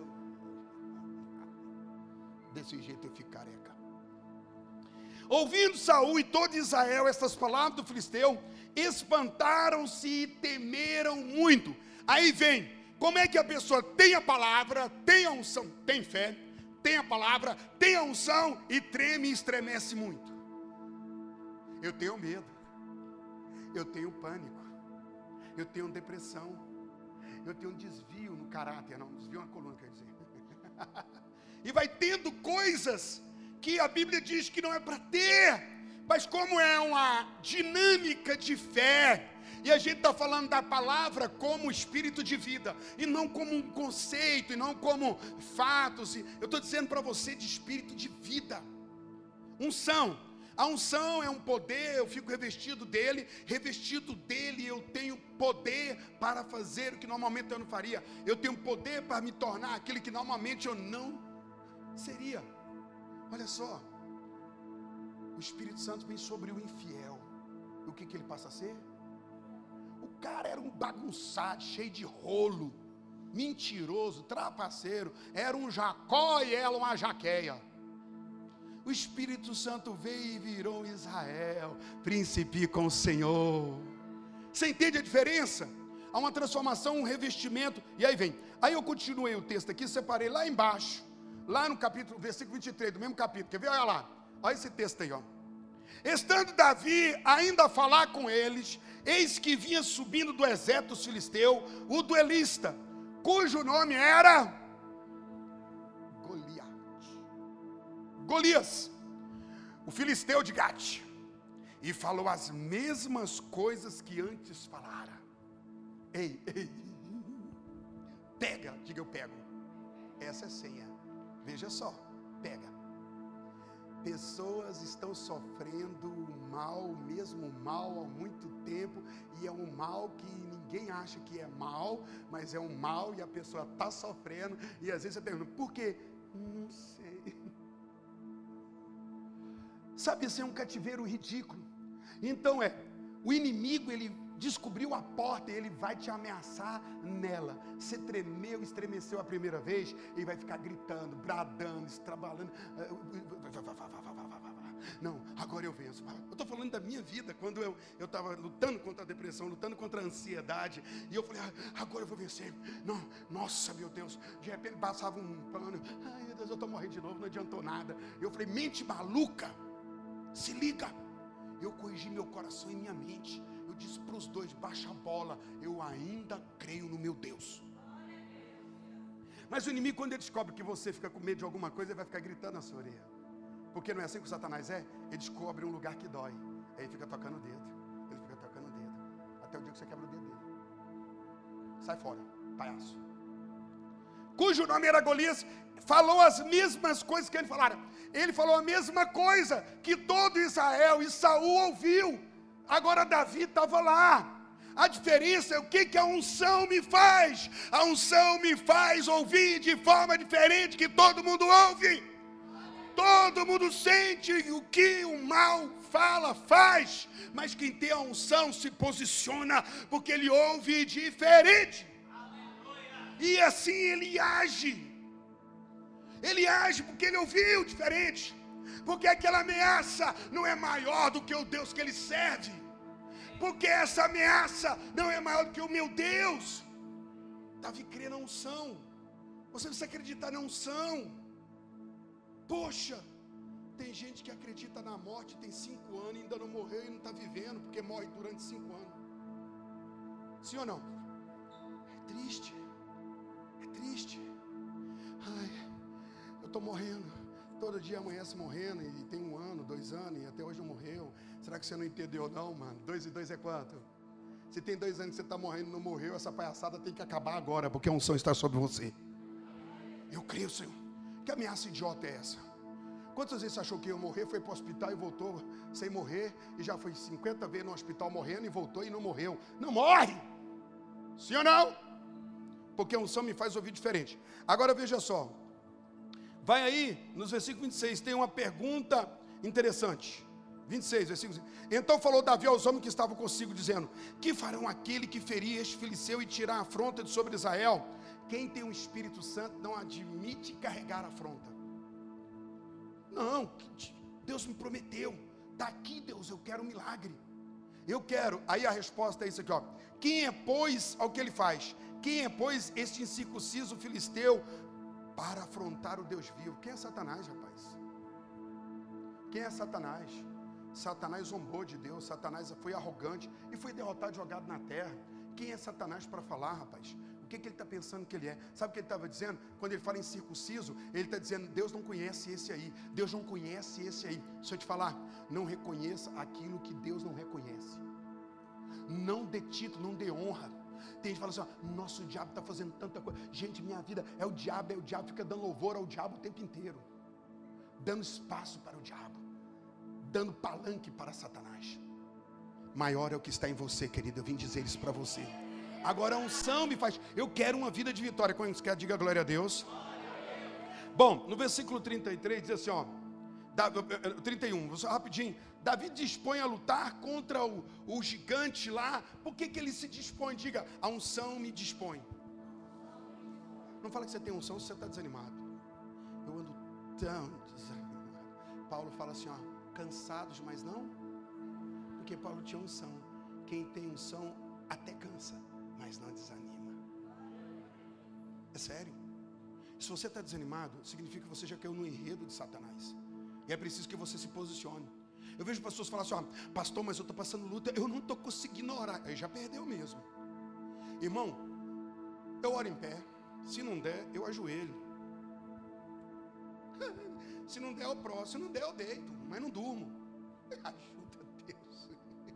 Desse jeito eu fico careca. Ouvindo Saul e todo Israel essas palavras do filisteu, espantaram-se e temeram muito. Aí vem, como é que a pessoa tem a palavra, tem a unção, tem fé, tem a palavra, tem a unção e treme e estremece muito? Eu tenho medo, eu tenho pânico, eu tenho depressão, eu tenho um desvio no caráter, não, desvio na coluna, quer dizer. E vai tendo coisas que a Bíblia diz que não é para ter, mas como é uma dinâmica de fé, e a gente está falando da palavra como espírito de vida, e não como um conceito, e não como fatos, eu estou dizendo para você de espírito de vida, unção. A unção é um poder, eu fico revestido dele, revestido dele eu tenho poder para fazer o que normalmente eu não faria, eu tenho poder para me tornar aquilo que normalmente eu não seria. Olha só, o Espírito Santo vem sobre o infiel, e o que, que ele passa a ser? O cara era um bagunçado, cheio de rolo, mentiroso, trapaceiro, era um Jacó e ela uma Jaqueia. O Espírito Santo veio e virou Israel, príncipe com o Senhor. Você entende a diferença? Há uma transformação, um revestimento. E aí vem, aí eu continuei o texto aqui, separei lá embaixo, lá no capítulo, versículo vinte e três, do mesmo capítulo, quer ver? Olha lá, olha esse texto aí, ó. Estando Davi ainda a falar com eles, eis que vinha subindo do exército filisteu, o duelista, cujo nome era Golias. Golias, o filisteu de Gate, e falou as mesmas coisas que antes falara. Ei, ei, pega, diga eu pego. Essa é senha. Veja só, pega. Pessoas estão sofrendo mal, mesmo mal há muito tempo, e é um mal que ninguém acha que é mal, mas é um mal e a pessoa está sofrendo, e às vezes você pergunta, por quê? Não sei. Sabe, isso é um cativeiro ridículo. Então é, o inimigo, ele descobriu a porta e ele vai te ameaçar nela. Você tremeu, estremeceu a primeira vez, ele vai ficar gritando, bradando, estrabalando. Não, agora eu venço. Eu estou falando da minha vida, quando eu estava lutando contra a depressão, lutando contra a ansiedade, e eu falei, ah, agora eu vou vencer. Não, nossa, meu Deus, de repente passava um plano, ai meu Deus, eu estou morrendo de novo, não adiantou nada. Eu falei, mente maluca, se liga. Eu corrigi meu coração e minha mente. Eu disse para os dois, baixa a bola, eu ainda creio no meu Deus. Mas o inimigo, quando ele descobre que você fica com medo de alguma coisa, ele vai ficar gritando na sua orelha. Porque não é assim que o Satanás é? Ele descobre um lugar que dói. Aí ele fica tocando o dedo. Ele fica tocando o dedo. Até o dia que você quebra o dedo dele. Sai fora, palhaço. Cujo nome era Golias, falou as mesmas coisas que ele falaram. Ele falou a mesma coisa que todo Israel e Saul ouviu. Agora Davi estava lá. A diferença é o que, que a unção me faz. A unção me faz ouvir de forma diferente que todo mundo ouve. Todo mundo sente o que o mal fala, faz. Mas quem tem a unção se posiciona porque ele ouve diferente. E assim ele age. Ele age porque ele ouviu diferente. Porque aquela ameaça não é maior do que o Deus que ele serve. Porque essa ameaça não é maior do que o meu Deus. Davi crê na unção. Você precisa acreditar na unção. Poxa, tem gente que acredita na morte, tem cinco anos e ainda não morreu e não está vivendo, porque morre durante cinco anos. Sim ou não? É triste. É triste. Ai, eu estou morrendo. Todo dia amanhece morrendo e tem um ano, dois anos e até hoje não morreu. Será que você não entendeu não, mano? Dois e dois é quanto? Se tem dois anos que você está morrendo e não morreu, essa palhaçada tem que acabar agora, porque a unção está sobre você. Eu creio, Senhor. Que ameaça idiota é essa? Quantas vezes você achou que ia morrer, foi para o hospital e voltou sem morrer, e já foi cinquenta vezes no hospital morrendo e voltou e não morreu? Não morre! Sim ou não? Porque a unção me faz ouvir diferente. Agora veja só. Vai aí, nos versículos vinte e seis, tem uma pergunta interessante. vinte e seis, versículo vinte e seis. Então falou Davi aos homens que estavam consigo, dizendo: que farão aquele que ferir este filisteu e tirar a afronta de sobre Israel? Quem tem o Espírito Santo não admite carregar a afronta. Não, Deus me prometeu. Daqui, Deus, eu quero um milagre. Eu quero. Aí a resposta é isso aqui, ó. Quem é, pois, ao que ele faz? Quem é, pois, este incircunciso filisteu para afrontar o Deus vivo? Quem é Satanás, rapaz? Quem é Satanás? Satanás zombou de Deus. Satanás foi arrogante e foi derrotado, jogado na terra. Quem é Satanás para falar, rapaz? O que, que ele está pensando que ele é? Sabe o que ele estava dizendo? Quando ele fala em circunciso, ele está dizendo: Deus não conhece esse aí. Deus não conhece esse aí. Deixa eu te falar, não reconheça aquilo que Deus não reconhece. Não dê título, não dê honra. Tem gente que fala assim: ó, nosso diabo está fazendo tanta coisa. Gente, minha vida é o diabo, é o diabo. Fica dando louvor ao diabo o tempo inteiro. Dando espaço para o diabo. Dando palanque para Satanás. Maior é o que está em você, querido. Eu vim dizer isso para você. Agora a unção me faz. Eu quero uma vida de vitória. Quando quer, diga glória a Deus. Bom, no versículo trinta e três diz assim, ó. trinta e um, rapidinho. Davi dispõe a lutar contra o, o gigante lá. Por que, que ele se dispõe? Diga, a unção me dispõe. Não fala que você tem unção se você está desanimado. Eu ando tão desanimado. Paulo fala assim, ó, cansados, mas não. Porque Paulo tinha unção. Quem tem unção até cansa, mas não desanima. É sério. Se você está desanimado, significa que você já caiu no enredo de Satanás. E é preciso que você se posicione. Eu vejo pessoas falar assim, ó, pastor, mas eu estou passando luta, eu não estou conseguindo orar. Aí já perdeu mesmo. Irmão, eu oro em pé. Se não der, eu ajoelho. Se não der, eu próximo. Se não der, eu deito, mas não durmo. Ajuda Deus.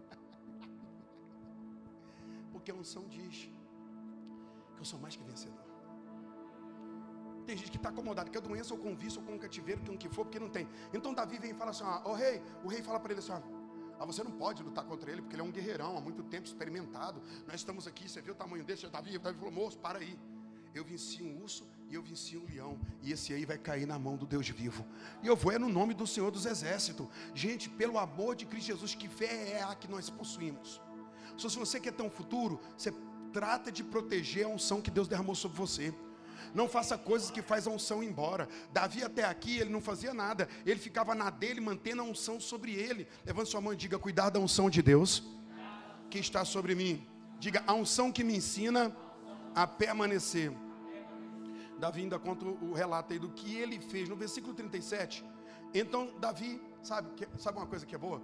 Porque a unção diz que eu sou mais que vencedor. Tem gente que está acomodado, que a doença ou com vício, ou com um cativeiro, com o que for, porque não tem. Então Davi vem e fala assim, ó, oh, rei, o rei fala para ele assim, ó, ah, você não pode lutar contra ele, porque ele é um guerreirão, há muito tempo experimentado. Nós estamos aqui, você viu o tamanho desse, Davi, Davi falou, moço, para aí. Eu venci um urso e eu venci um leão, e esse aí vai cair na mão do Deus vivo. E eu vou é no nome do Senhor dos Exércitos. Gente, pelo amor de Cristo Jesus, que fé é a que nós possuímos? Só se você quer ter um futuro, você trata de proteger a unção que Deus derramou sobre você. Não faça coisas que faz a unção ir embora. Davi até aqui, ele não fazia nada. Ele ficava na dele, mantendo a unção sobre ele. Levante sua mão e diga, cuidar da unção de Deus que está sobre mim. Diga, a unção que me ensina a permanecer. Davi ainda conta o relato aí do que ele fez. No versículo trinta e sete. Então Davi, sabe, sabe uma coisa que é boa?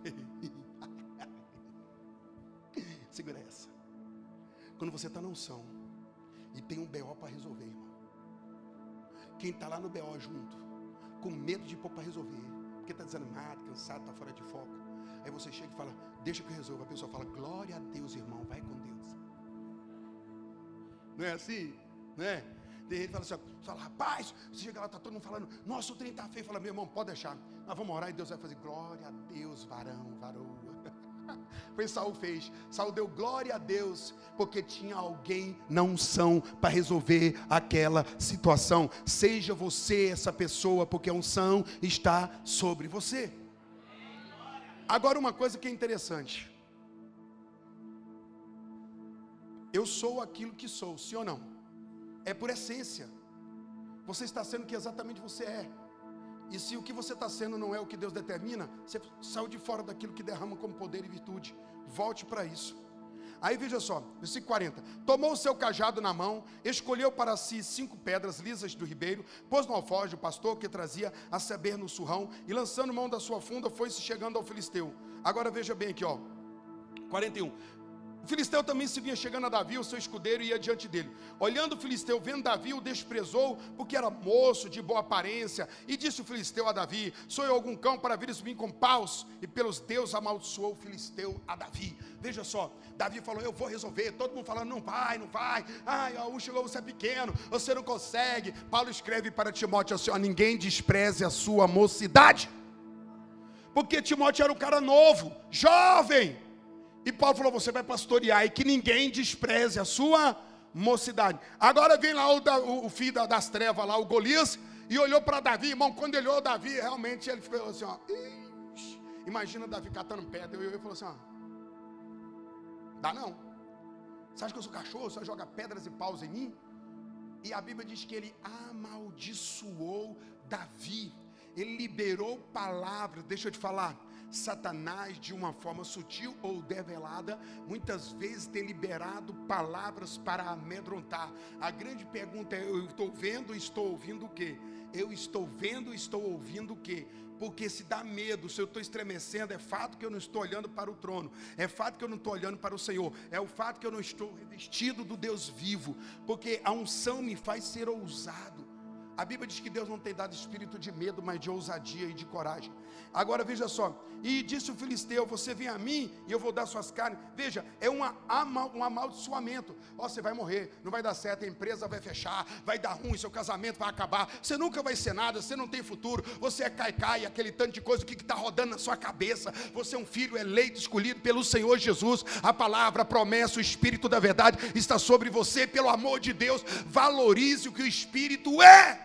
Segura essa. Quando você está na unção e tem um B O para resolver, irmão. Quem está lá no B O junto, com medo de pôr para resolver, porque está desanimado, cansado, está fora de foco. Aí você chega e fala, deixa que eu resolva. A pessoa fala, glória a Deus, irmão, vai com Deus. Não é assim? Não é? Tem gente que fala assim, ó, fala, rapaz, você chega lá, está todo mundo falando, nossa, o trem está feio. Fala, meu irmão, pode deixar. Nós vamos orar e Deus vai fazer, glória a Deus, varão, varoa. Foi Saul fez. Saul deu glória a Deus, porque tinha alguém na unção para resolver aquela situação. Seja você essa pessoa, porque a unção está sobre você. Agora uma coisa que é interessante. Eu sou aquilo que sou, sim ou não? É por essência. Você está sendo o que exatamente você é. E se o que você está sendo não é o que Deus determina, você saiu de fora daquilo que derrama como poder e virtude. Volte para isso. Aí veja só, versículo quarenta. Tomou o seu cajado na mão, escolheu para si cinco pedras lisas do ribeiro, pôs no alforje o pastor que trazia a saber no surrão, e lançando mão da sua funda, foi-se chegando ao filisteu. Agora veja bem aqui, ó. quarenta e um. O filisteu também se vinha chegando a Davi, o seu escudeiro, e ia diante dele. Olhando o filisteu, vendo Davi, o desprezou, porque era moço, de boa aparência. E disse o filisteu a Davi, sou eu algum cão para vires mim com paus? E pelos deuses amaldiçoou o filisteu a Davi. Veja só, Davi falou, eu vou resolver. Todo mundo falando, não vai, não vai. Ai, ó, um chegou, você é pequeno, você não consegue. Paulo escreve para Timóteo assim, ó, ninguém despreze a sua mocidade. Porque Timóteo era um cara novo, jovem. E Paulo falou, você vai pastorear e que ninguém despreze a sua mocidade. Agora vem lá o, o, o filho das trevas lá, o Golias, e olhou para Davi, irmão, quando ele olhou Davi, realmente ele ficou assim, ó, imagina Davi catando pedra, e ele falou assim, ó, dá não, você acha que eu sou cachorro, você joga pedras e paus em mim? E a Bíblia diz que ele amaldiçoou Davi, ele liberou palavras, deixa eu te falar, Satanás, de uma forma sutil ou develada, muitas vezes tem liberado palavras para amedrontar. A grande pergunta é, eu estou vendo, estou ouvindo o quê? Eu estou vendo, estou ouvindo o quê? Porque se dá medo, se eu estou estremecendo, é fato que eu não estou olhando para o trono, é fato que eu não estou olhando para o Senhor, é o fato que eu não estou revestido do Deus vivo, porque a unção me faz ser ousado. A Bíblia diz que Deus não tem dado espírito de medo, mas de ousadia e de coragem. Agora veja só, e disse o filisteu, você vem a mim e eu vou dar suas carnes. Veja, é uma, um amaldiçoamento. Ó, você vai morrer, não vai dar certo, a empresa vai fechar, vai dar ruim, seu casamento vai acabar, você nunca vai ser nada, você não tem futuro, você é caicai, aquele tanto de coisa que está rodando na sua cabeça. Você é um filho eleito, escolhido pelo Senhor Jesus. A palavra, a promessa, o Espírito da verdade está sobre você. Pelo amor de Deus, valorize o que o Espírito é.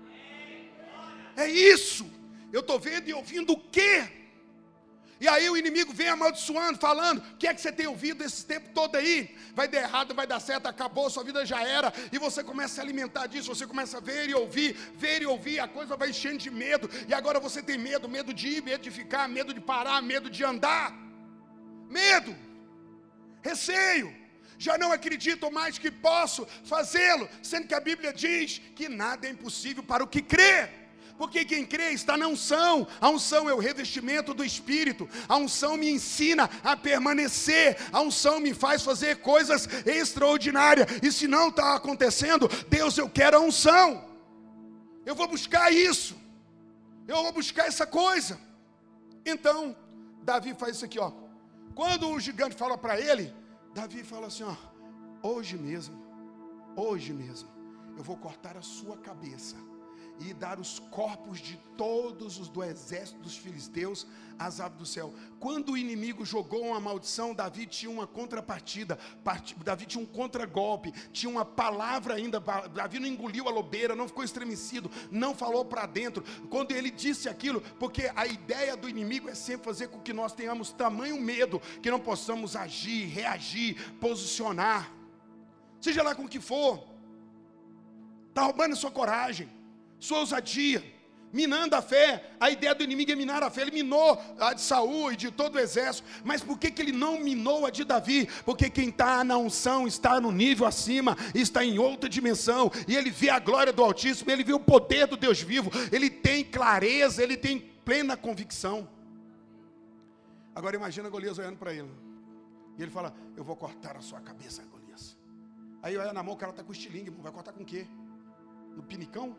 É isso. Eu estou vendo e ouvindo o quê? E aí o inimigo vem amaldiçoando, falando, o que é que você tem ouvido esse tempo todo aí? Vai dar errado, vai dar certo, acabou, sua vida já era. E você começa a se alimentar disso, você começa a ver e ouvir, ver e ouvir, a coisa vai enchendo de medo. E agora você tem medo, medo de ir, medo de ficar, medo de parar, medo de andar. Medo, receio. Já não acredito mais que posso fazê-lo, sendo que a Bíblia diz que nada é impossível para o que crê. Porque quem crê está na unção. A unção é o revestimento do Espírito. A unção me ensina a permanecer. A unção me faz fazer coisas extraordinárias. E se não está acontecendo, Deus, eu quero a unção. Eu vou buscar isso. Eu vou buscar essa coisa. Então, Davi faz isso aqui, ó. Quando o gigante fala para ele, Davi fala assim, ó, hoje mesmo, hoje mesmo, eu vou cortar a sua cabeça e dar os corpos de todos os do exército dos filisteus às aves do céu. Quando o inimigo jogou uma maldição, Davi tinha uma contrapartida, Davi tinha um contragolpe, tinha uma palavra ainda. Davi não engoliu a lobeira, não ficou estremecido, não falou para dentro. Quando ele disse aquilo, porque a ideia do inimigo é sempre fazer com que nós tenhamos tamanho medo, que não possamos agir, reagir, posicionar, seja lá com o que for. Está roubando a sua coragem, sua ousadia, minando a fé. A ideia do inimigo é minar a fé. Ele minou a de Saul e de todo o exército. Mas por que, que ele não minou a de Davi? Porque quem está na unção está no nível acima, está em outra dimensão, e ele vê a glória do Altíssimo, ele vê o poder do Deus vivo, ele tem clareza, ele tem plena convicção. Agora imagina Golias olhando para ele, e ele fala, eu vou cortar a sua cabeça, Golias. Aí olha na mão, o cara está com estilingue, vai cortar com o quê? No pinicão?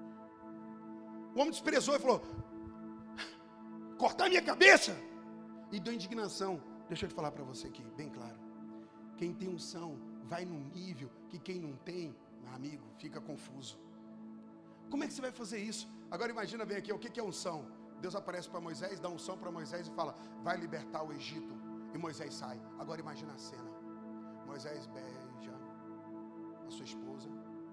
O homem desprezou e falou, cortar minha cabeça? E deu indignação. Deixa eu te falar para você aqui, bem claro. Quem tem unção, vai num nível que quem não tem, meu amigo, fica confuso. Como é que você vai fazer isso? Agora imagina bem aqui, o que é unção? Deus aparece para Moisés, dá unção para Moisés e fala, vai libertar o Egito. E Moisés sai. Agora imagina a cena. Moisés beija a sua esposa,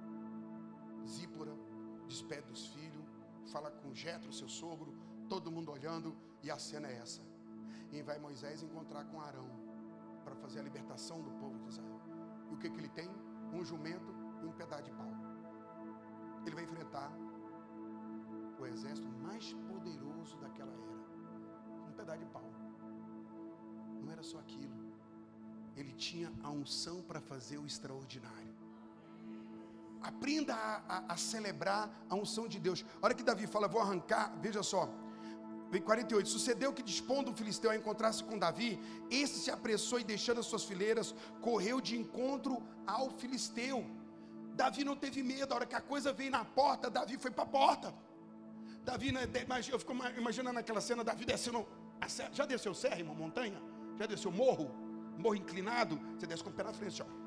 Zípora, despede dos filhos, fala com Jetro, seu sogro, todo mundo olhando, e a cena é essa. E vai Moisés encontrar com Arão, para fazer a libertação do povo de Israel. E o que que ele tem? Um jumento e um pedaço de pau. Ele vai enfrentar o exército mais poderoso daquela era. Um pedaço de pau. Não era só aquilo. Ele tinha a unção para fazer o extraordinário. Aprenda a, a, a celebrar a unção de Deus. A hora que Davi fala, vou arrancar, veja só, vem quarenta e oito, sucedeu que dispondo o filisteu a encontrar-se com Davi, esse se apressou e deixando as suas fileiras, correu de encontro ao filisteu. Davi não teve medo, a hora que a coisa veio na porta, Davi foi para a porta. Davi, eu fico imaginando aquela cena, Davi descendo, já desceu serra, irmão, montanha? Já desceu morro? Morro inclinado? Você desce com o pé na frente, ó.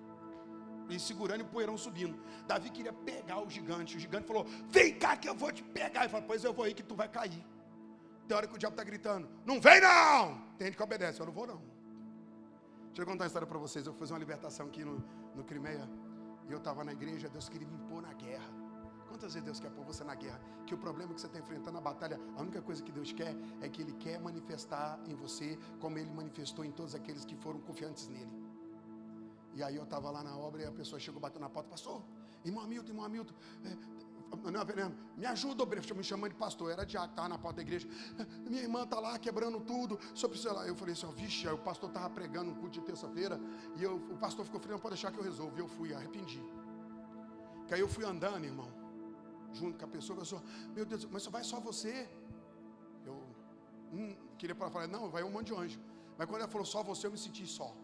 E segurando e o poeirão subindo. Davi queria pegar o gigante. O gigante falou, vem cá que eu vou te pegar. Ele falou, pois eu vou aí que tu vai cair. Tem hora que o diabo está gritando, não vem não. Tem gente que obedece, eu não vou não. Deixa eu contar uma história para vocês. Eu fiz uma libertação aqui no, no Crimeia. E eu estava na igreja, Deus queria me impor na guerra. Quantas vezes Deus quer pôr você na guerra? Que o problema que você está enfrentando na batalha, a única coisa que Deus quer é que Ele quer manifestar em você como Ele manifestou em todos aqueles que foram confiantes nele. E aí eu estava lá na obra e a pessoa chegou batendo na porta, pastor, irmão Hamilton, irmão Hamilton, é, não, não, me ajuda, me chamando de pastor, era diácono, estava na porta da igreja, minha irmã está lá quebrando tudo, só precisa lá. Eu falei assim, ó, vixe, aí o pastor estava pregando um culto de terça-feira, e eu, o pastor ficou falando, não pode deixar que eu resolvo, e eu fui, arrependi. Que aí eu fui andando, irmão, junto com a pessoa, a pessoa, meu Deus, mas só vai só você? Eu hum, queria falar, não, vai um monte de anjo, mas quando ela falou só você, eu me senti só.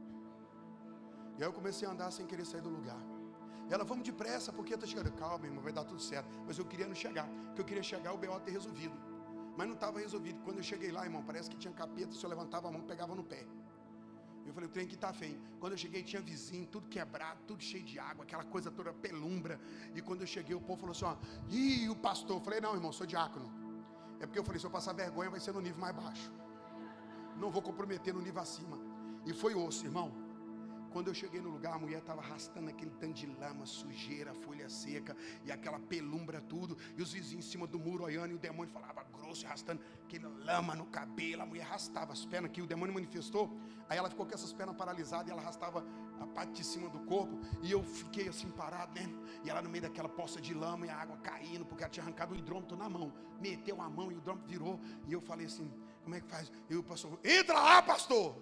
E aí eu comecei a andar sem querer sair do lugar. E ela, vamos depressa, porque está chegando. Calma, irmão, vai dar tudo certo. Mas eu queria não chegar, porque eu queria chegar o B O ter resolvido. Mas não estava resolvido. Quando eu cheguei lá, irmão, parece que tinha capeta, se eu levantava a mão, pegava no pé. Eu falei, o trem aqui está feio. Quando eu cheguei, tinha vizinho, tudo quebrado, tudo cheio de água, aquela coisa toda pelumbra. E quando eu cheguei, o povo falou assim, ó, ih, o pastor. Eu falei, não, irmão, sou diácono. É porque eu falei, se eu passar vergonha, vai ser no nível mais baixo. Não vou comprometer no nível acima. E foi osso, irmão. Quando eu cheguei no lugar, a mulher estava arrastando aquele tanto de lama, sujeira, folha seca e aquela pelumbra tudo. E os vizinhos em cima do muro olhando, e o demônio falava grosso, arrastando aquele lama no cabelo. A mulher arrastava as pernas, que o demônio manifestou. Aí ela ficou com essas pernas paralisadas e ela arrastava a parte de cima do corpo. E eu fiquei assim parado, né? E ela no meio daquela poça de lama e a água caindo, porque ela tinha arrancado o hidrômetro na mão. Meteu a mão e o hidrômetro virou. E eu falei assim, como é que faz? E o pastor, entra lá, pastor!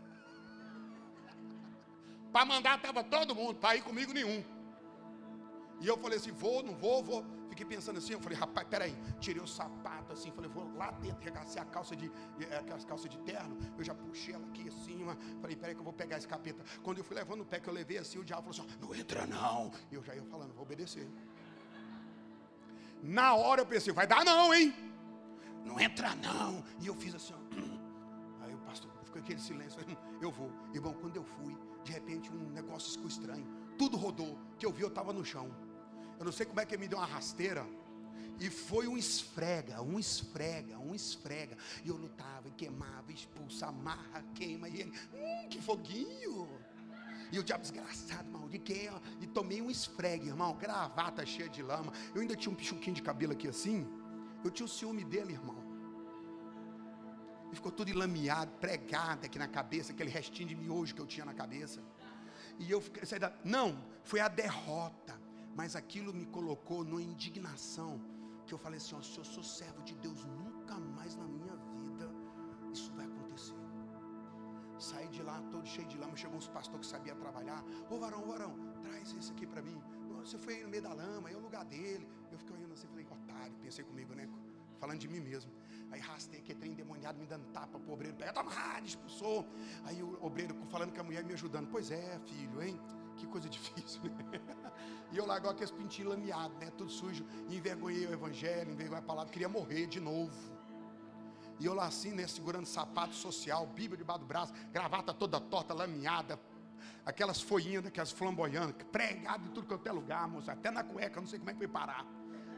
Para mandar estava todo mundo, para ir comigo nenhum. E eu falei assim, vou, não vou, vou. Fiquei pensando assim, eu falei, rapaz, peraí. Tirei o sapato assim, falei, vou lá dentro, regacei a calça de, aquelas calças de terno. Eu já puxei ela aqui assim, falei, peraí que eu vou pegar esse capeta. Quando eu fui levando o pé que eu levei assim, o diabo falou assim, não entra não. E eu já ia falando, vou obedecer. Na hora eu pensei, vai dar não, hein? Não entra não. E eu fiz assim, ó. Aí o pastor ficou aquele silêncio. Eu vou. Irmão, quando eu fui, de repente um negócio ficou estranho. Tudo rodou. Que eu vi, eu estava no chão. Eu não sei como é que ele me deu uma rasteira. E foi um esfrega, um esfrega, um esfrega. E eu lutava, e queimava, expulsa, amarra, queima. E ele, hum, que foguinho. E o diabo desgraçado, maldito, e tomei um esfregue, irmão, gravata cheia de lama. Eu ainda tinha um pichuquinho de cabelo aqui assim. Eu tinha o ciúme dele, irmão. E ficou tudo enlameado, pregado aqui na cabeça, aquele restinho de miojo que eu tinha na cabeça. E eu fiquei, saí da... não, foi a derrota. Mas aquilo me colocou numa indignação. Que eu falei assim, ó, se eu sou servo de Deus, nunca mais na minha vida isso vai acontecer. Saí de lá todo cheio de lama. Chegou uns pastores que sabiam trabalhar. Ô varão, ô varão, traz isso aqui para mim. Você foi aí no meio da lama, é o lugar dele. Eu fiquei olhando assim, falei, otário, pensei comigo, né? Falando de mim mesmo. Aí rastei aquele trem endemoniado, me dando tapa pro obreiro. Pega, toma, expulsou. Aí o obreiro falando com a mulher me ajudando. Pois é, filho, hein? Que coisa difícil, né? E eu lá igual aqueles pintinhos lameados, né? Tudo sujo. E envergonhei o evangelho, envergonhei a palavra. Queria morrer de novo. E eu lá assim, né? Segurando sapato social, Bíblia debaixo do braço, gravata toda torta, lameada. Aquelas folhinhas daquelas flamboyantes, pregado em tudo quanto é lugar, moça. Até na cueca, não sei como é que foi parar.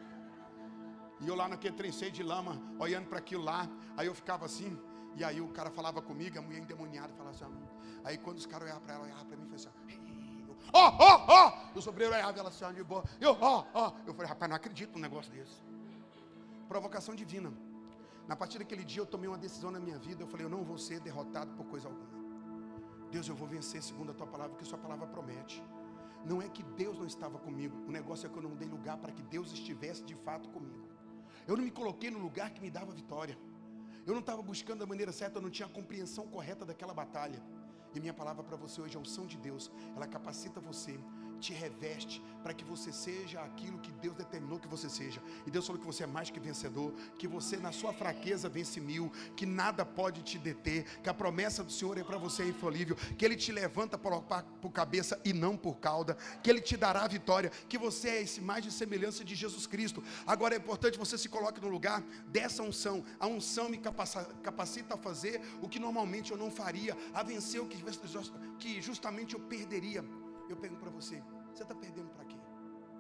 E eu lá naquele trem cheio de lama, olhando para aquilo lá. Aí eu ficava assim. E aí o cara falava comigo, a mulher endemoniada, falava assim. Aí quando os caras olhavam para ela, olhavam para mim e falavam assim. Ó, ó, ó, os obreiros olhavam ela assim, de boa. Eu, ó, ó. Eu falei, rapaz, não acredito num negócio desse. Provocação divina. Na partir daquele dia eu tomei uma decisão na minha vida. Eu falei, eu não vou ser derrotado por coisa alguma. Deus, eu vou vencer segundo a tua palavra, porque a sua palavra promete. Não é que Deus não estava comigo. O negócio é que eu não dei lugar para que Deus estivesse de fato comigo. Eu não me coloquei no lugar que me dava vitória. Eu não estava buscando da maneira certa, eu não tinha a compreensão correta daquela batalha. E minha palavra para você hoje é a unção de Deus. Ela capacita você, te reveste para que você seja aquilo que Deus determinou que você seja. E Deus falou que você é mais que vencedor, que você na sua fraqueza vence mil, que nada pode te deter, que a promessa do Senhor é para você é infalível, que Ele te levanta por, por cabeça e não por cauda, que Ele te dará a vitória, que você é esse mais de semelhança de Jesus Cristo. Agora é importante você se coloque no lugar dessa unção. A unção me capacita a fazer o que normalmente eu não faria, a vencer o que, que justamente eu perderia. Eu pergunto para você, você está perdendo para quê?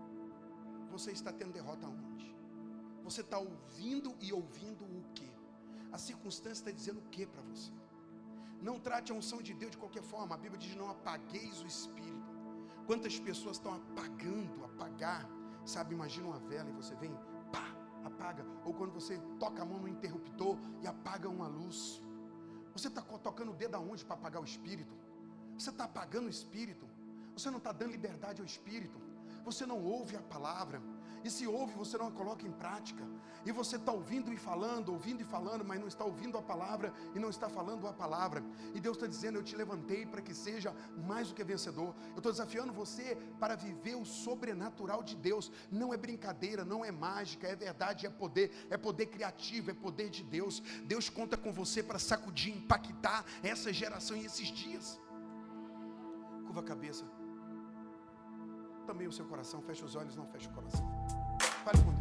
Você está tendo derrota aonde? Você está ouvindo e ouvindo o quê? A circunstância está dizendo o quê para você? Não trate a unção de Deus de qualquer forma. A Bíblia diz, não apagueis o Espírito. Quantas pessoas estão apagando, apagar? Sabe, imagina uma vela e você vem, pá, apaga. Ou quando você toca a mão no interruptor e apaga uma luz. Você está tocando o dedo aonde para apagar o Espírito? Você está apagando o Espírito. Você não está dando liberdade ao Espírito. Você não ouve a palavra. E se ouve, você não a coloca em prática. E você está ouvindo e falando, ouvindo e falando, mas não está ouvindo a palavra e não está falando a palavra. E Deus está dizendo, eu te levantei para que seja mais do que vencedor. Eu estou desafiando você para viver o sobrenatural de Deus. Não é brincadeira, não é mágica, é verdade, é poder. É poder criativo, é poder de Deus. Deus conta com você para sacudir, impactar essa geração e esses dias. Curva a cabeça. Também o seu coração, fecha os olhos, não fecha o coração. Fale comigo.